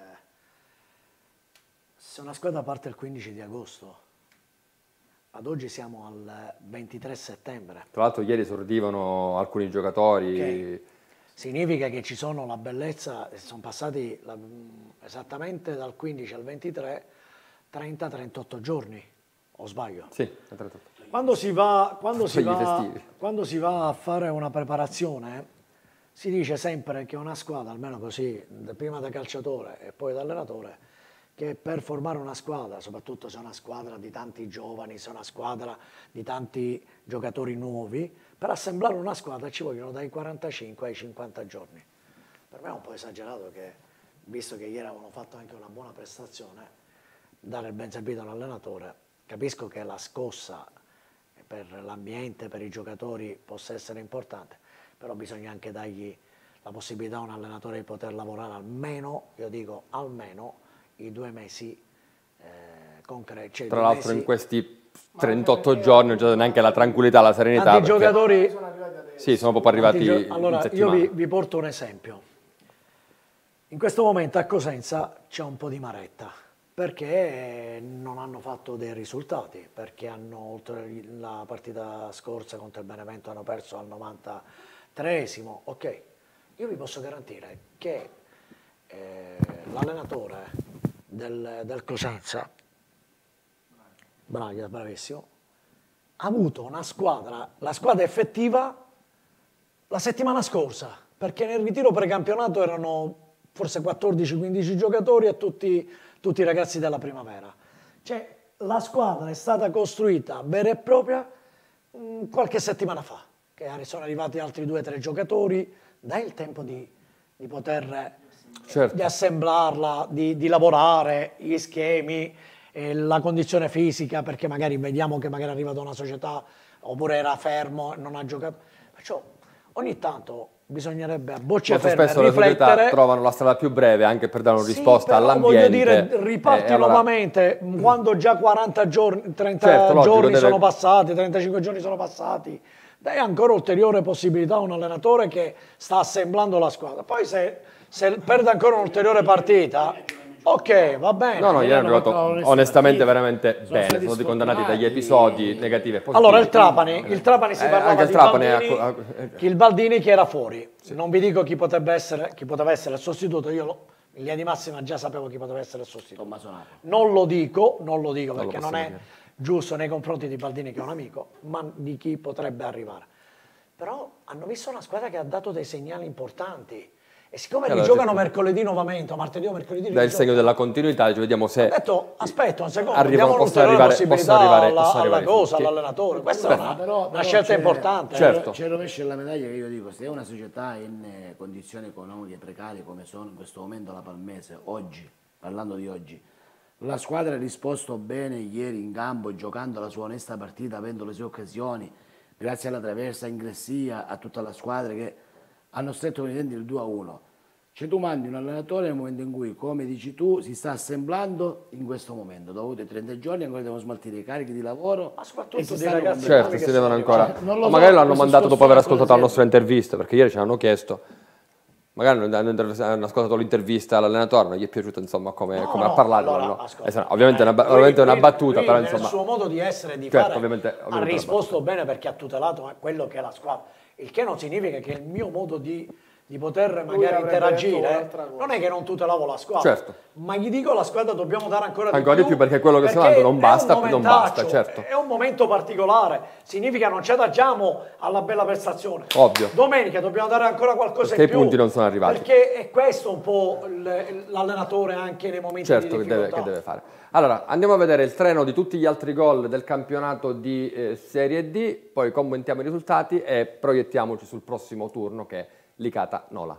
S6: Se una squadra parte il quindici di agosto, ad oggi siamo al ventitré settembre.
S4: Tra l'altro ieri esordivano alcuni giocatori.
S6: Okay. Significa che ci sono la bellezza, sono passati la, esattamente dal quindici al ventitré, trenta trentotto giorni, o sbaglio?
S4: Sì, trentotto.
S6: Quando si va, quando si va, quando si va a fare una preparazione, si dice sempre che una squadra, almeno così, prima da calciatore e poi da allenatore, che per formare una squadra, soprattutto se è una squadra di tanti giovani, se è una squadra di tanti giocatori nuovi, per assemblare una squadra ci vogliono dai quarantacinque ai cinquanta giorni. Per me è un po' esagerato che, visto che ieri avevano fatto anche una buona prestazione, dare il ben servito all'allenatore. Capisco che la scossa per l'ambiente, per i giocatori possa essere importante, però bisogna anche dargli la possibilità a un allenatore di poter lavorare almeno, io dico almeno, i due mesi eh, concreti. Cioè
S4: Tra l'altro in questi trentotto giorni non c'è neanche la tranquillità, la serenità.
S6: I giocatori
S4: sì, sono proprio arrivati
S6: allora,
S4: in
S6: io vi, vi porto un esempio. In questo momento a Cosenza c'è un po' di maretta, perché non hanno fatto dei risultati, perché hanno, oltre la partita scorsa contro il Benevento, hanno perso al novantatreesimo. Ok, io vi posso garantire che eh, l'allenatore Del, del Cosenza, Braga, bravissimo, ha avuto una squadra, la squadra effettiva la settimana scorsa, perché nel ritiro precampionato erano forse quattordici quindici giocatori e tutti, tutti i ragazzi della primavera. Cioè, la squadra è stata costruita vera e propria mh, qualche settimana fa, che sono arrivati altri due o tre giocatori, dai il tempo di, di poter... Certo. Di assemblarla, di, di lavorare, gli schemi, eh, la condizione fisica, perché magari vediamo che magari arriva da una società oppure era fermo e non ha giocato. Perciò ogni tanto bisognerebbe a bocce
S4: Molto
S6: ferme
S4: spesso
S6: riflettere.
S4: le società trovano la strada più breve anche per dare una
S6: sì,
S4: risposta
S6: però
S4: all'ambiente.
S6: Voglio dire, riparti
S4: eh, allora...
S6: nuovamente quando già quaranta giorni, trenta
S4: certo, logico,
S6: giorni
S4: deve...
S6: sono passati, trentacinque giorni sono passati. Dai ancora ulteriore possibilità a un allenatore che sta assemblando la squadra. Poi se se perde ancora un'ulteriore partita, ok, va bene.
S4: No, no, ieri hanno giocato onestamente veramente bene, sono stati condannati dagli episodi negativi e positivi.
S6: Allora, il Trapani, il Trapani si
S4: eh,
S6: parlava di
S4: Trapani
S6: Baldini,
S4: ha...
S6: che il Baldini che era fuori. Sì. Non vi dico chi potrebbe essere, chi poteva essere il sostituto, io lo, in linea di massima già sapevo chi poteva essere il sostituto. Non lo dico, non lo dico perché non, non è dire. giusto nei confronti di Baldini che è un amico, ma di chi potrebbe arrivare. Però hanno visto una squadra che ha dato dei segnali importanti. E siccome allora, giocano mercoledì nuovamente, o martedì o mercoledì...
S4: Dà il segno della continuità, ci vediamo se...
S6: Ho detto, aspetta un secondo,
S4: arrivano,
S6: diamo un'ulteriore possibilità
S4: arrivare,
S6: alla,
S4: arrivare
S6: alla cosa, all'allenatore. Questa Beh, è una, però, una però scelta importante.
S7: Certo. C'è il rovescio della medaglia che io dico, se è una società in condizioni economiche precarie come sono in questo momento la Palmese, oggi, parlando di oggi, la squadra ha risposto bene ieri in campo, giocando la sua onesta partita, avendo le sue occasioni, grazie alla traversa, ingressia, a tutta la squadra che hanno stretto con i denti il due a uno. Cioè tu mandi un allenatore nel momento in cui, come dici tu, si sta assemblando in questo momento. Dopo i trenta giorni ancora devono smaltire i carichi di lavoro.
S6: Ma soprattutto dei
S4: ragazzi, certo, si devono ancora.
S7: Non lo
S4: o
S7: so,
S4: magari l'hanno mandato dopo aver ascoltato la
S7: siete.
S4: nostra intervista, perché ieri ci hanno chiesto. Magari hanno ascoltato l'intervista all'allenatore, non gli è piaciuto insomma come,
S6: No,
S4: come
S6: no,
S4: ha parlato.
S6: allora,
S4: no?
S6: ascolta,
S4: Eh, ovviamente,
S6: eh,
S4: una,
S6: lui-
S4: ovviamente una
S6: lui-
S4: battuta,
S6: lui
S4: però
S6: nel
S4: insomma.
S6: suo modo di essere e di
S4: Certo,
S6: fare
S4: ovviamente-
S6: ha
S4: ovviamente una
S6: risposto bene perché ha tutelato quello che è la squadra, il che non significa che il mio modo di, di poter magari
S5: avrebbe detto
S6: interagire
S5: un'altra cosa.
S6: non è che non tutelavo la squadra,
S4: Certo.
S6: ma gli dico alla squadra dobbiamo dare ancora,
S4: Ancora di più perché quello che stiamo
S6: perché
S4: dando non
S6: è un
S4: basta, non basta,
S6: momentaccio,
S4: certo.
S6: è un momento particolare, significa non ci adagiamo alla bella prestazione.
S4: Ovvio.
S6: Domenica dobbiamo dare ancora qualcosa
S4: Perché
S6: in
S4: i
S6: più,
S4: punti non sono arrivati.
S6: perché è questo un po' il- l'allenatore anche nei momenti
S4: Certo,
S6: di
S4: che deve,
S6: difficoltà.
S4: che deve fare. Allora, andiamo a vedere il treno di tutti gli altri gol del campionato di eh, Serie D, poi commentiamo i risultati e proiettiamoci sul prossimo turno che è Licata-Nola.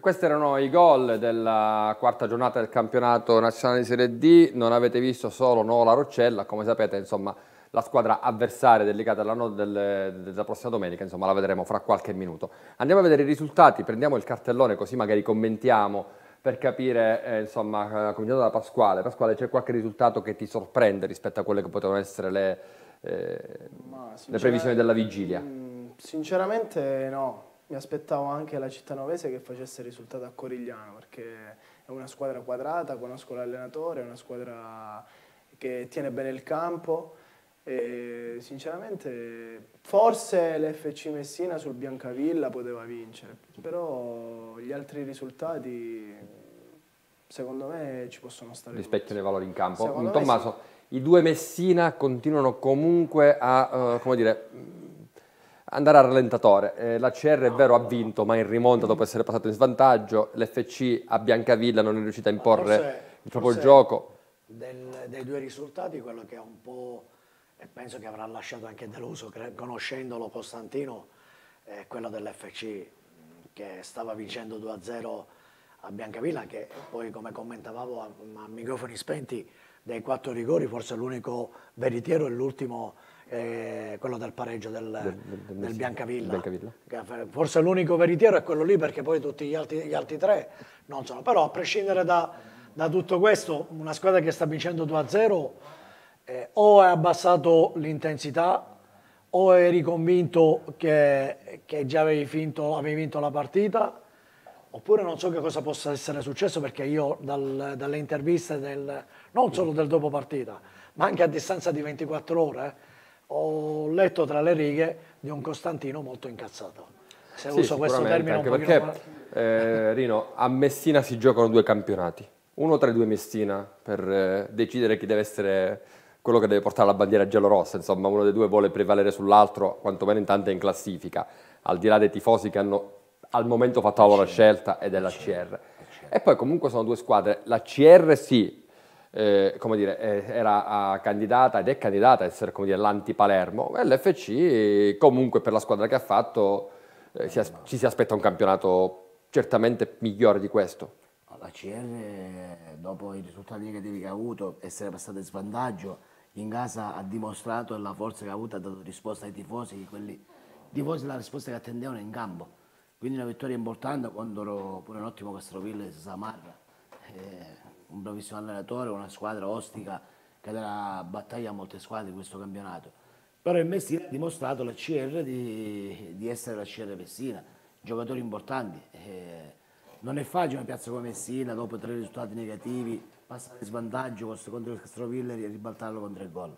S4: Questi erano i gol della quarta giornata del campionato nazionale di Serie D. Non avete visto solo Nola Roccella, come sapete, insomma, la squadra avversaria delicata della, del, della prossima domenica, insomma, la vedremo fra qualche minuto. Andiamo a vedere i risultati, prendiamo il cartellone così magari commentiamo per capire, eh, insomma, eh, cominciando da Pasquale. Pasquale, c'è qualche risultato che ti sorprende rispetto a quelle che potevano essere le, eh, le previsioni della vigilia?
S5: Mh, sinceramente no. Mi aspettavo anche la cittanovese che facesse il risultato a Corigliano, perché è una squadra quadrata, conosco l'allenatore, è una squadra che tiene bene il campo e sinceramente forse l'F C Messina sul Biancavilla poteva vincere, però gli altri risultati secondo me ci possono stare.
S4: Rispecchiano i valori in campo.
S5: Secondo
S4: Tommaso,
S5: sì.
S4: I due Messina continuano comunque a, uh, come dire, andare a rallentatore. Eh, la C R è vero ha vinto, ma in rimonta dopo essere passato in svantaggio. L'F C a Biancavilla non è riuscita a imporre
S6: forse,
S4: il proprio
S6: forse
S4: gioco.
S6: Del, dei due risultati, quello che è un po', e penso che avrà lasciato anche deluso, conoscendolo Costantino, è quello dell'F C, che stava vincendo due a zero a Biancavilla, che poi, come commentavamo a, a microfoni spenti, dei quattro rigori forse l'unico veritiero è l'ultimo, eh, quello del pareggio del, del, del, del Biancavilla.
S4: Biancavilla.
S6: Forse l'unico veritiero è quello lì, perché poi tutti gli altri, gli altri tre non sono. Però a prescindere da, da tutto questo, una squadra che sta vincendo due a zero eh, o hai abbassato l'intensità o eri convinto che, che già avevi vinto, avevi vinto la partita, oppure non so che cosa possa essere successo, perché io dal, dalle interviste, del, non solo del dopo partita, ma anche a distanza di ventiquattro ore, eh, ho letto tra le righe di un Costantino molto incazzato. Se
S4: sì,
S6: uso questo termine
S4: anche
S6: un
S4: perché,
S6: pochino...
S4: eh, Rino, a Messina si giocano due campionati. Uno tra i due Messina, per eh, decidere chi deve essere quello che deve portare la bandiera giallorossa. Insomma, uno dei due vuole prevalere sull'altro, quantomeno intanto è in classifica, al di là dei tifosi che hanno al momento fatto la loro scelta, ed è la C R. E poi comunque sono due squadre. La C R sì, eh, come dire, eh, era uh, candidata ed è candidata a essere, come dire, l'anti-Palermo, e l'F C comunque per la squadra che ha fatto eh, si as- ci si aspetta un campionato certamente migliore di questo.
S7: La C R, dopo i risultati negativi che ha avuto, essere passata in svantaggio, in casa ha dimostrato la forza che ha avuto, ha dato risposta ai tifosi, quelli tifosi la risposta che attendevano in campo. Quindi una vittoria importante contro pure un ottimo Castroville di Samarra, eh, un bravissimo allenatore, una squadra ostica che darà battaglia a molte squadre di questo campionato. Però il Messina ha dimostrato la C R di, di essere la C R Messina, giocatori importanti. Eh, non è facile una piazza come Messina, dopo tre risultati negativi, passare in svantaggio contro il Castroville e ribaltarlo con tre gol.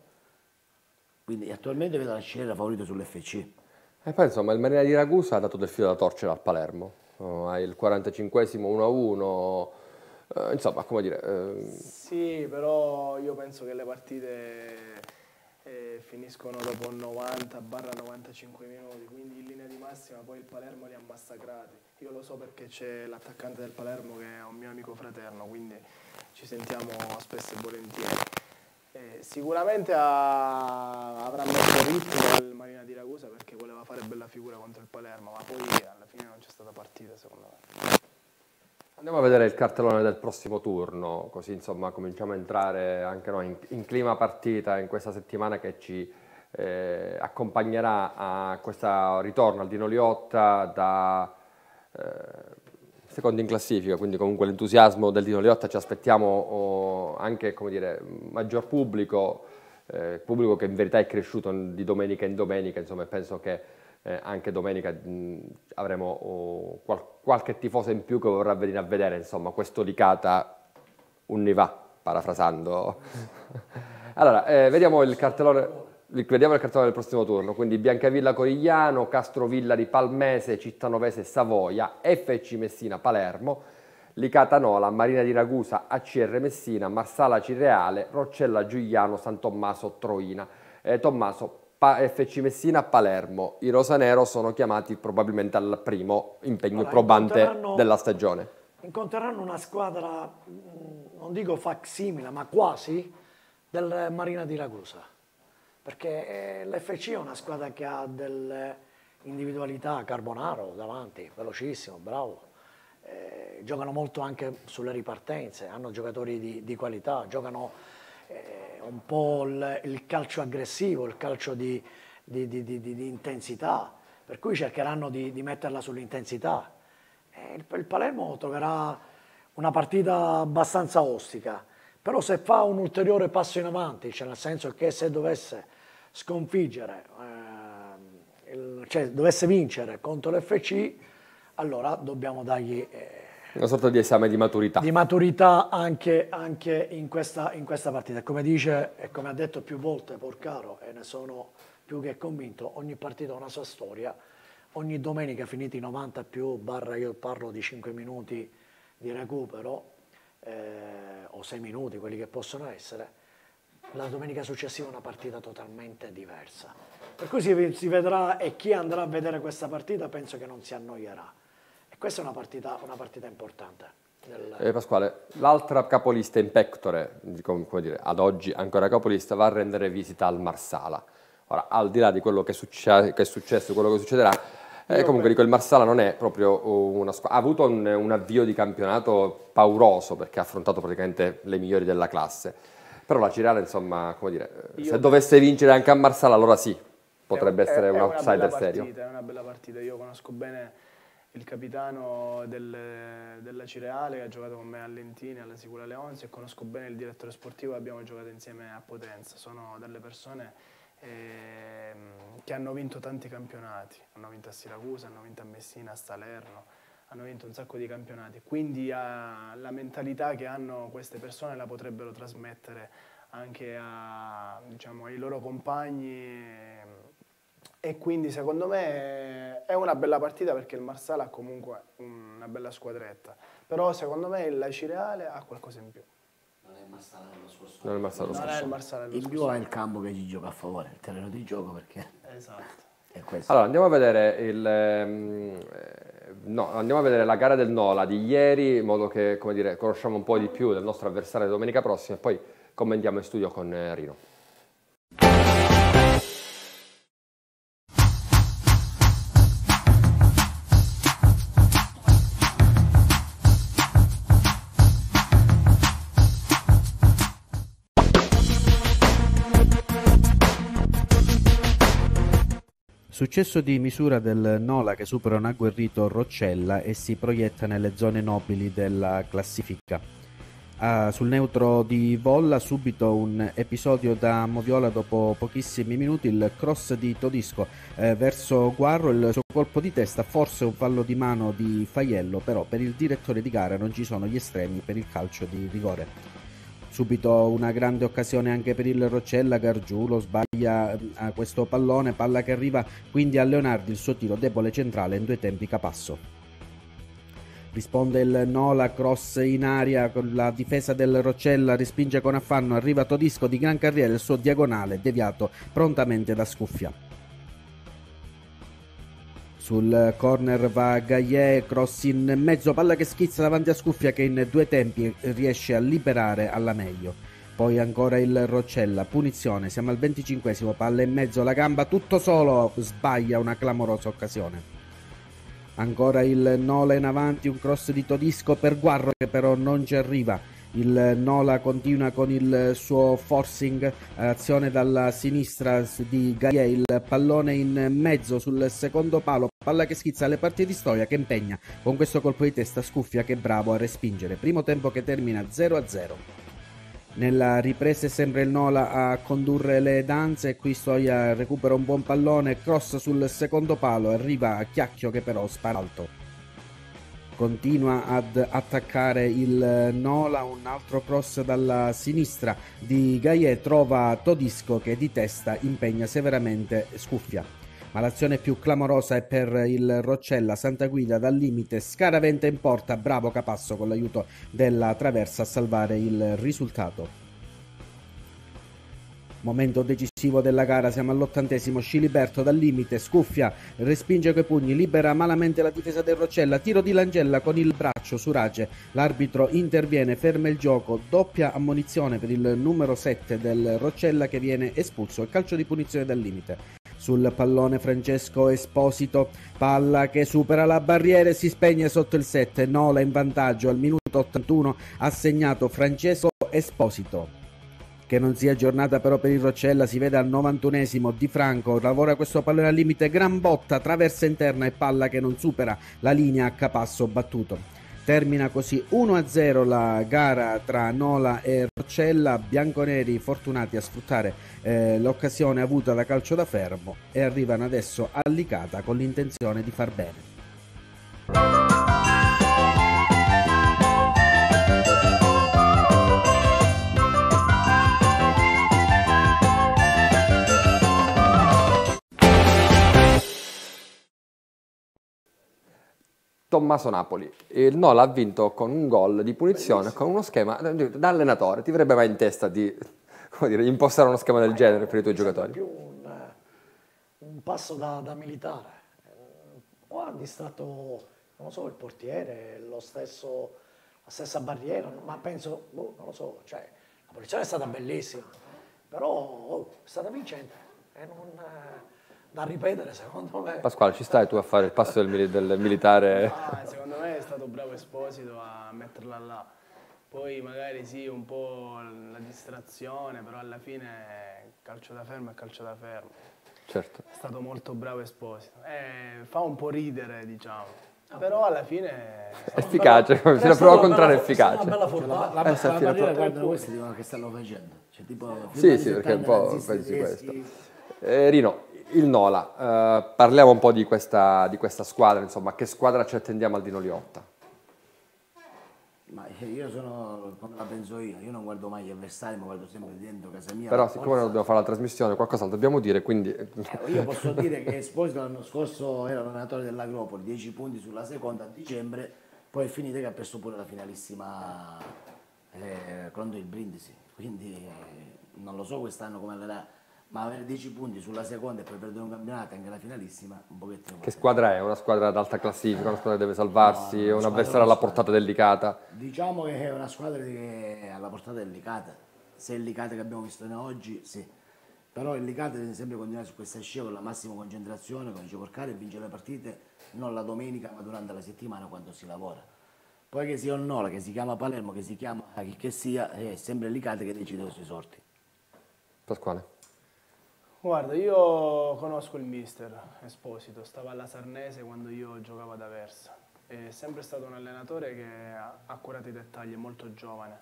S7: Quindi attualmente vedo la C R favorita sull'F C.
S4: E poi insomma il Marina di Ragusa ha dato del filo da torcere al Palermo, oh, è il quarantacinquesimo uno a uno, eh, insomma come dire... Eh...
S5: Sì, però io penso che le partite eh, finiscono dopo novanta novantacinque minuti, quindi in linea di massima poi il Palermo li ha massacrati. Io lo so perché c'è l'attaccante del Palermo che è un mio amico fraterno, quindi ci sentiamo spesso e volentieri. Eh, sicuramente ha, avrà messo ritmo il Marina di Ragusa perché voleva fare bella figura contro il Palermo, ma poi alla fine non c'è stata partita secondo me.
S4: Andiamo a vedere il cartellone del prossimo turno, così insomma cominciamo a entrare anche noi in, in clima partita in questa settimana che ci eh, accompagnerà a questo ritorno al Dino Liotta da... Eh, secondo in classifica, quindi comunque l'entusiasmo del Dino Liotta, ci aspettiamo oh, anche, come dire, maggior pubblico, eh, pubblico che in verità è cresciuto di domenica in domenica, insomma, e penso che eh, anche domenica mh, avremo oh, qual- qualche tifoso in più che vorrà venire a vedere, insomma, questo Licata un ne va, parafrasando. Allora, eh, vediamo il cartellone... Vediamo il cartellone del prossimo turno, quindi Biancavilla Corigliano, Castrovilla di Palmese, Cittanovese Savoia, F C Messina Palermo, Licata Nola, Marina di Ragusa, A C R Messina, Marsala Cireale, Roccella Giuliano, San Tommaso Troina. Eh, Tommaso, pa- F C Messina Palermo, i rosanero sono chiamati probabilmente al primo impegno
S6: allora,
S4: probante della stagione.
S6: Incontreranno una squadra, non dico facsimile, ma quasi, del Marina di Ragusa. Perché l'F C è una squadra che ha delle individualità, Carbonaro davanti, velocissimo, bravo, eh, giocano molto anche sulle ripartenze, hanno giocatori di, di qualità, giocano eh, un po' il, il calcio aggressivo, il calcio di, di, di, di, di intensità, per cui cercheranno di, di metterla sull'intensità. Eh, il, il Palermo troverà una partita abbastanza ostica, però se fa un ulteriore passo in avanti, cioè nel senso che se dovesse sconfiggere, eh, il, cioè dovesse vincere contro l'F C, allora dobbiamo dargli eh,
S4: una sorta di esame di maturità.
S6: Di maturità anche, anche in, questa, in questa partita. Come dice e come ha detto più volte Porcaro, e ne sono più che convinto, ogni partita ha una sua storia, ogni domenica finiti i novanta più, barra io parlo di cinque minuti di recupero, eh, o sei minuti, quelli che possono essere, la domenica successiva è una partita totalmente diversa. Per cui si, si vedrà, e chi andrà a vedere questa partita penso che non si annoierà. E questa è una partita, una partita importante. Del...
S4: Eh, Pasquale, l'altra capolista in pectore, come dire, ad oggi ancora capolista, va a rendere visita al Marsala. Ora, al di là di quello che, succe che è successo, quello che succederà, eh, comunque dico, il Marsala non è proprio una squadra, ha avuto un, un avvio di campionato pauroso perché ha affrontato praticamente le migliori della classe, però la Cireale, insomma, come dire, Io... se dovesse vincere anche a Marsala, allora sì, potrebbe è, essere è, un è outsider serio.
S5: È una bella partita, io conosco bene il capitano del, della Cireale che ha giocato con me a Lentini, alla Sicula Leonzi, e conosco bene il direttore sportivo, abbiamo giocato insieme a Potenza. Sono delle persone eh, che hanno vinto tanti campionati, hanno vinto a Siracusa, hanno vinto a Messina, a Salerno, hanno vinto un sacco di campionati, quindi a, la mentalità che hanno queste persone la potrebbero trasmettere anche a, diciamo, ai loro compagni. E quindi secondo me è una bella partita perché il Marsala ha comunque una bella squadretta, però secondo me la Cireale ha qualcosa in più.
S7: Non è il Marsala dello scorso
S4: non è il Marsala dello scorso.
S5: Il Marsala dello
S7: in più è il campo che ci gioca a favore, il terreno di gioco, perché
S5: esatto.
S7: È questo.
S4: Allora andiamo a vedere il eh, no, andiamo a vedere la gara del Nola di ieri, in modo che, come dire, conosciamo un po' di più del nostro avversario domenica prossima e poi commentiamo in studio con eh, Rino.
S17: Successo di misura del Nola che supera un agguerrito Roccella e si proietta nelle zone nobili della classifica. Ah, sul neutro di Volla subito un episodio da Moviola dopo pochissimi minuti, il cross di Todisco eh, verso Guarro, il suo colpo di testa, forse un fallo di mano di Faiello, però per il direttore di gara non ci sono gli estremi per il calcio di rigore. Subito una grande occasione anche per il Roccella, Gargiulo sbaglia a questo pallone, palla che arriva quindi a Leonardi, il suo tiro debole centrale in due tempi Capasso. Risponde il Nola, cross in aria con la difesa del Roccella, respinge con affanno, arriva Todisco di gran carriera, il suo diagonale deviato prontamente da Scuffia. Sul corner va Gaillet, cross in mezzo, palla che schizza davanti a Scuffia che in due tempi riesce a liberare alla meglio. Poi ancora il Roccella, punizione, siamo al venticinquesimo, palla in mezzo, la gamba tutto solo, sbaglia una clamorosa occasione. Ancora il Nola in avanti, un cross di Todisco per Guarro che però non ci arriva. Il Nola continua con il suo forcing, azione dalla sinistra di Gaillet, il pallone in mezzo sul secondo palo, palla che schizza alle parti di Stoia che impegna con questo colpo di testa Scuffia che è bravo a respingere. Primo tempo che termina zero a zero. Nella ripresa è sempre il Nola a condurre le danze e qui Stoia recupera un buon pallone, cross sul secondo palo, arriva a Chiacchio che però spara alto. Continua ad attaccare il Nola, un altro cross dalla sinistra di Gaillet, trova Todisco che di testa impegna severamente Scuffia. Ma l'azione più clamorosa è per il Roccella, Santa Guida dal limite, scaraventa in porta, bravo Capasso con l'aiuto della traversa a salvare il risultato. Momento decisivo della gara, siamo all'ottantesimo, Sciliberto dal limite, Scuffia, respinge coi pugni, libera malamente la difesa del Roccella, tiro di Langella con il braccio su Rage, l'arbitro interviene, ferma il gioco, doppia ammonizione per il numero sette del Roccella che viene espulso, e calcio di punizione dal limite. Sul pallone Francesco Esposito, palla che supera la barriera e si spegne sotto il sette. Nola in vantaggio al minuto ottantuno, ha segnato Francesco Esposito. Che non sia giornata però per il Roccella, si vede al novantunesimo Di Franco, lavora questo pallone al limite, gran botta, traversa interna e palla che non supera la linea a capasso battuto. Termina così uno a zero la gara tra Nola e Roccella, bianconeri fortunati a sfruttare eh, l'occasione avuta da calcio da fermo e arrivano adesso a Licata con l'intenzione di far bene.
S4: Tommaso Napoli, il Nola ha vinto con un gol di punizione, bellissimo, con uno schema da allenatore. Ti verrebbe mai in testa di, come dire, impostare uno schema del genere per i tuoi giocatori?
S6: Più un, un passo da, da militare. O ha distratto, non lo so, il portiere, lo stesso, la stessa barriera, ma penso, boh, non lo so, cioè, la posizione è stata bellissima, però oh, è stata vincente e non... da ripetere, secondo me.
S4: Pasquale, ci stai tu a fare il passo del, mili del militare?
S5: Ah, secondo me è stato bravo Esposito a metterla là. Poi magari sì, un po' la distrazione, però alla fine calcio da fermo è calcio da fermo.
S4: Certo.
S5: È stato molto bravo Esposito. Eh, fa un po' ridere, diciamo. Però alla fine...
S4: Efficace, bella, si la prova a contrarre efficace.
S6: Una bella fortuna.
S7: La, la, la, la barriera, guardano questi dicono che stanno facendo. Cioè, tipo,
S4: sì, sì, perché un po' pensi questo. Eh, Rino, il Nola, eh, parliamo un po' di questa, di questa squadra, insomma, che squadra ci attendiamo al Dino Liotta?
S7: Ma io sono, come la penso io, io non guardo mai gli avversari, ma guardo sempre dentro casa mia.
S4: Però siccome non dobbiamo fare la trasmissione, qualcosa dobbiamo dire, quindi...
S7: Eh, io posso dire che Esposito l'anno scorso era l'allenatore dell'Agropoli, dieci punti sulla seconda a dicembre, poi è finita che ha perso pure la finalissima eh, contro il Brindisi, quindi eh, non lo so quest'anno come allenare. Ma avere dieci punti sulla seconda e poi perdere un campionato, anche la finalissima, un pochettino...
S4: Che squadra è? Una squadra ad alta classifica, una squadra che deve salvarsi, no, no, un avversario alla portata delicata?
S7: Diciamo che è una squadra che è alla portata delicata. Se è il Licata che abbiamo visto noi oggi, sì. Però il Licata deve sempre continuare su questa scia con la massima concentrazione, come dice Porcari, e vincere le partite non la domenica, ma durante la settimana quando si lavora. Poi che sia il Nola, che si chiama Palermo, che si chiama chi che sia, è sempre il Licata che decide sui sorti.
S4: Pasquale?
S5: Guarda, io conosco il mister Esposito, stava alla Sarnese quando io giocavo ad Aversa. È sempre stato un allenatore che ha curato i dettagli, è molto giovane.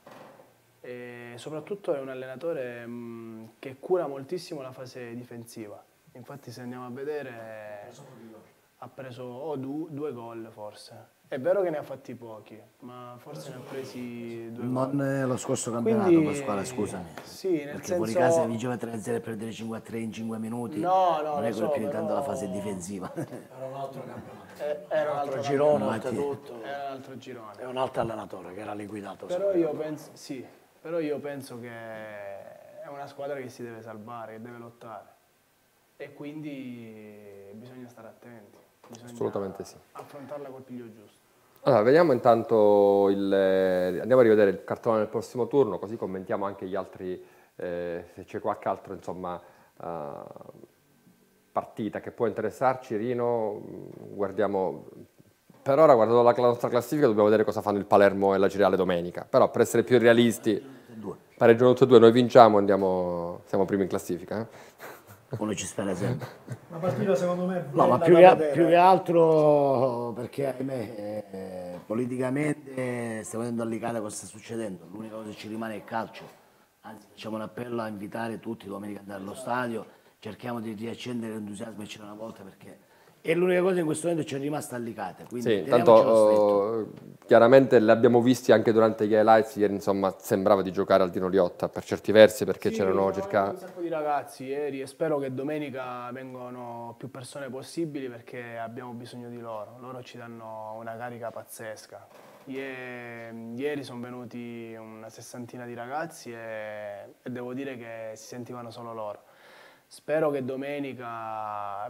S5: E soprattutto è un allenatore mh, che cura moltissimo la fase difensiva. Infatti se andiamo a vedere ha preso oh, du due gol forse. È vero che ne ha fatti pochi, ma forse ne ha presi due gol.
S7: Non è lo scorso campionato,
S5: Quindi,
S7: Pasquale, scusami.
S5: Sì, nel
S7: perché
S5: senso...
S7: fuori casa vinceva tre a zero e perdere cinque a tre in cinque minuti.
S5: No, no,
S7: non è
S5: so,
S7: più di
S5: però...
S7: tanto la fase difensiva.
S6: Era un altro campionato.
S5: Eh, era un altro
S6: girone,
S5: oltretutto. Era un altro girone.
S6: È un altro allenatore che era liquidato.
S5: Però io, penso, sì, però io penso che è una squadra che si deve salvare, che deve lottare. E quindi bisogna stare attenti. Bisogna
S4: assolutamente sì.
S5: Affrontarla col piglio giusto.
S4: Allora, vediamo intanto, il, andiamo a rivedere il cartone del prossimo turno, così commentiamo anche gli altri, eh, se c'è qualche altro, insomma, uh, partita che può interessarci. Rino, guardiamo, per ora guardando la, la nostra classifica dobbiamo vedere cosa fanno il Palermo e la Cireale domenica, però per essere più realisti, pareggiano tutti e due, noi vinciamo, andiamo, siamo primi in classifica. Eh?
S7: Uno ci spera sempre.
S6: La partita secondo me è
S7: no, ma più che, più che altro perché ahimè, eh, politicamente stiamo vedendo all'Icata cosa sta succedendo, l'unica cosa che ci rimane è il calcio, anzi facciamo un appello a invitare tutti domenica ad andare allo stadio, cerchiamo di riaccendere l'entusiasmo che c'era una volta perché è l'unica cosa in questo momento ci è rimasta all'Icata.
S4: Sì, tanto uh, chiaramente l'abbiamo visti anche durante gli highlights, ieri insomma sembrava di giocare al Dino Liotta per certi versi perché
S5: sì,
S4: c'erano circa...
S5: un sacco di ragazzi ieri e spero che domenica vengano più persone possibili perché abbiamo bisogno di loro, loro ci danno una carica pazzesca. Ieri, ieri sono venuti una sessantina di ragazzi e, e devo dire che si sentivano solo loro. Spero che domenica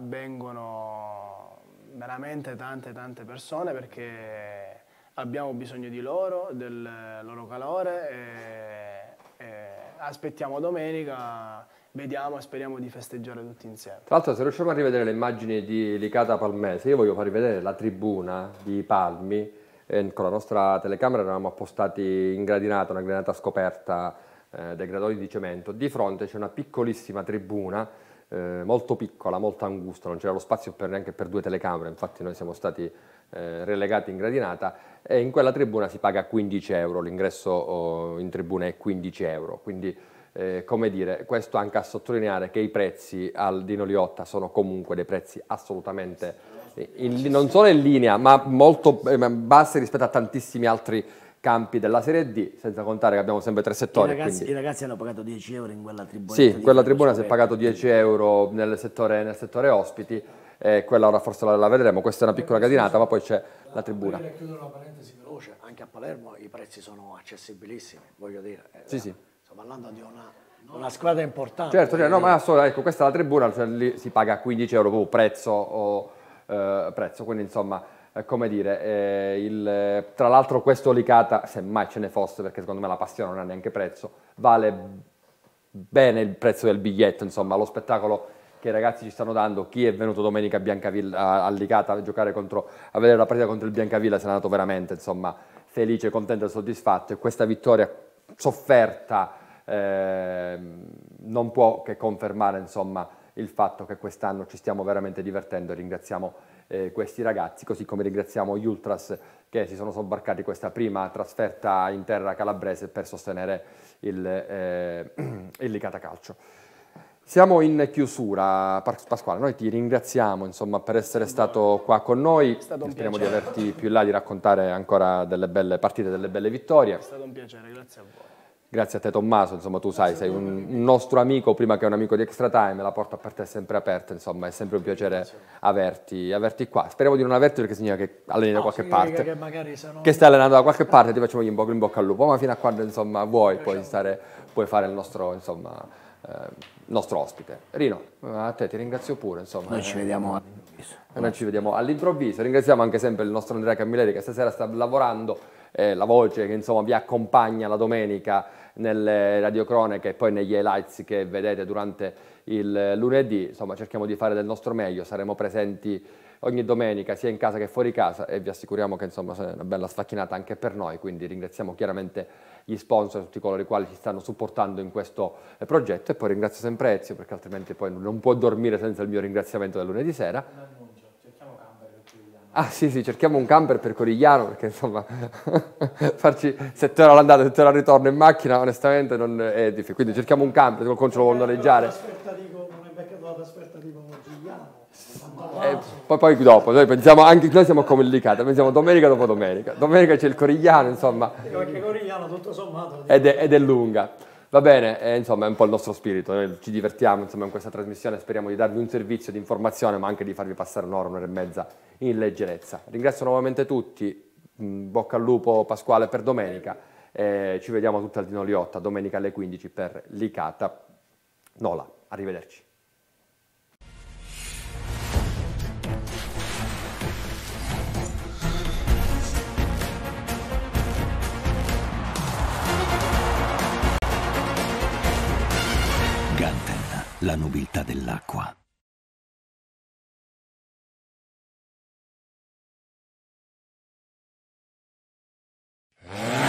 S5: vengano veramente tante tante persone perché abbiamo bisogno di loro, del loro calore e, e aspettiamo domenica vediamo e speriamo di festeggiare tutti insieme.
S4: Tra l'altro, se riusciamo a rivedere le immagini di Licata Palmese, io voglio far rivedere la tribuna di Palmi. Eh, con la nostra telecamera eravamo appostati in gradinata, una gradinata scoperta eh, dei gradoni di cemento. Di fronte c'è una piccolissima tribuna, eh, molto piccola, molto angusta, non c'era lo spazio per, neanche per due telecamere, infatti noi siamo stati eh, relegati in gradinata, e in quella tribuna si paga quindici euro, l'ingresso oh, in tribuna è quindici euro, quindi Eh, come dire, questo anche a sottolineare che i prezzi al Dino Liotta sono comunque dei prezzi assolutamente in, non solo in linea, ma molto eh, bassi rispetto a tantissimi altri campi della Serie D, senza contare che abbiamo sempre tre settori.
S7: I ragazzi,
S4: quindi...
S7: i ragazzi hanno pagato dieci euro in quella tribuna.
S4: Sì, quella tribuna si è pagato dieci euro nel settore, nel settore ospiti, e quella ora forse la, la vedremo. Questa è una piccola gradinata, ma poi c'è la tribuna.
S6: Per chiudere una parentesi veloce, anche a Palermo i prezzi sono accessibilissimi, voglio dire.
S4: Sì, sì.
S6: Parlando di una, una squadra importante.
S4: Certo, cioè, no, ma solo, ecco, questa è la tribuna, cioè, lì si paga quindici euro proprio prezzo, o, eh, prezzo, quindi insomma, eh, come dire, eh, il, tra l'altro questo Licata, se mai ce ne fosse, perché secondo me la passione non ha neanche prezzo, vale bene il prezzo del biglietto, insomma, lo spettacolo che i ragazzi ci stanno dando. Chi è venuto domenica a Biancavilla, a Licata a giocare contro, a vedere la partita contro il Biancavilla, se n'è andato veramente, insomma, felice, contento e soddisfatto, e questa vittoria sofferta Eh, non può che confermare insomma il fatto che quest'anno ci stiamo veramente divertendo, e ringraziamo eh, questi ragazzi, così come ringraziamo gli Ultras che si sono sobbarcati questa prima trasferta in terra calabrese per sostenere il, eh, il Licata Calcio. Siamo in chiusura, Pasquale, noi ti ringraziamo insomma per essere stato qua con noi, speriamo di averti più in là, di raccontare ancora delle belle partite, delle belle vittorie.
S5: È stato un piacere, grazie a voi.
S4: Grazie a te Tommaso, insomma tu sai, sei un, un nostro amico prima che un amico di Extra Time, la porta per te è sempre aperta, insomma è sempre un piacere averti, averti qua. Speriamo di non averti perché significa che alleni da
S6: no,
S4: qualche parte,
S6: che, magari se no...
S4: che stai allenando da qualche parte, ti facciamo in bocca, in bocca al lupo, ma fino a quando insomma vuoi puoi, stare, puoi fare il nostro, insomma, eh, nostro ospite. Rino, a te ti ringrazio pure, insomma.
S7: Noi ci vediamo
S4: all'improvviso. Noi ci vediamo all'improvviso, ringraziamo anche sempre il nostro Andrea Camilleri che stasera sta lavorando, eh, la voce che insomma vi accompagna la domenica nelle radiocronache e poi negli highlights che vedete durante il lunedì. Insomma cerchiamo di fare del nostro meglio, saremo presenti ogni domenica sia in casa che fuori casa, e vi assicuriamo che insomma è una bella sfacchinata anche per noi, quindi ringraziamo chiaramente gli sponsor, tutti coloro i quali ci stanno supportando in questo eh, progetto, e poi ringrazio sempre Ezio perché altrimenti poi non può dormire senza il mio ringraziamento del lunedì sera. Ah sì sì, cerchiamo un camper per Corigliano perché insomma farci sette ore all'andata e sette ore al ritorno in macchina onestamente non è difficile, quindi cerchiamo un camper, qualcuno ce lo vuole noleggiare. E poi, poi dopo, noi pensiamo, anche noi siamo come il Licata, pensiamo domenica dopo domenica, domenica c'è il Corigliano insomma,
S6: perché Corigliano tutto sommato
S4: ed è, ed è lunga. Va bene, eh, insomma è un po' il nostro spirito, noi ci divertiamo insomma in questa trasmissione, speriamo di darvi un servizio di informazione ma anche di farvi passare un'ora, un'ora e mezza in leggerezza. Ringrazio nuovamente tutti, mh, bocca al lupo Pasquale per domenica, eh, ci vediamo tutti al Dino Liotta domenica alle quindici per Licata Nola, arrivederci.
S2: Ganten, la nobiltà dell'acqua.
S18: Yeah.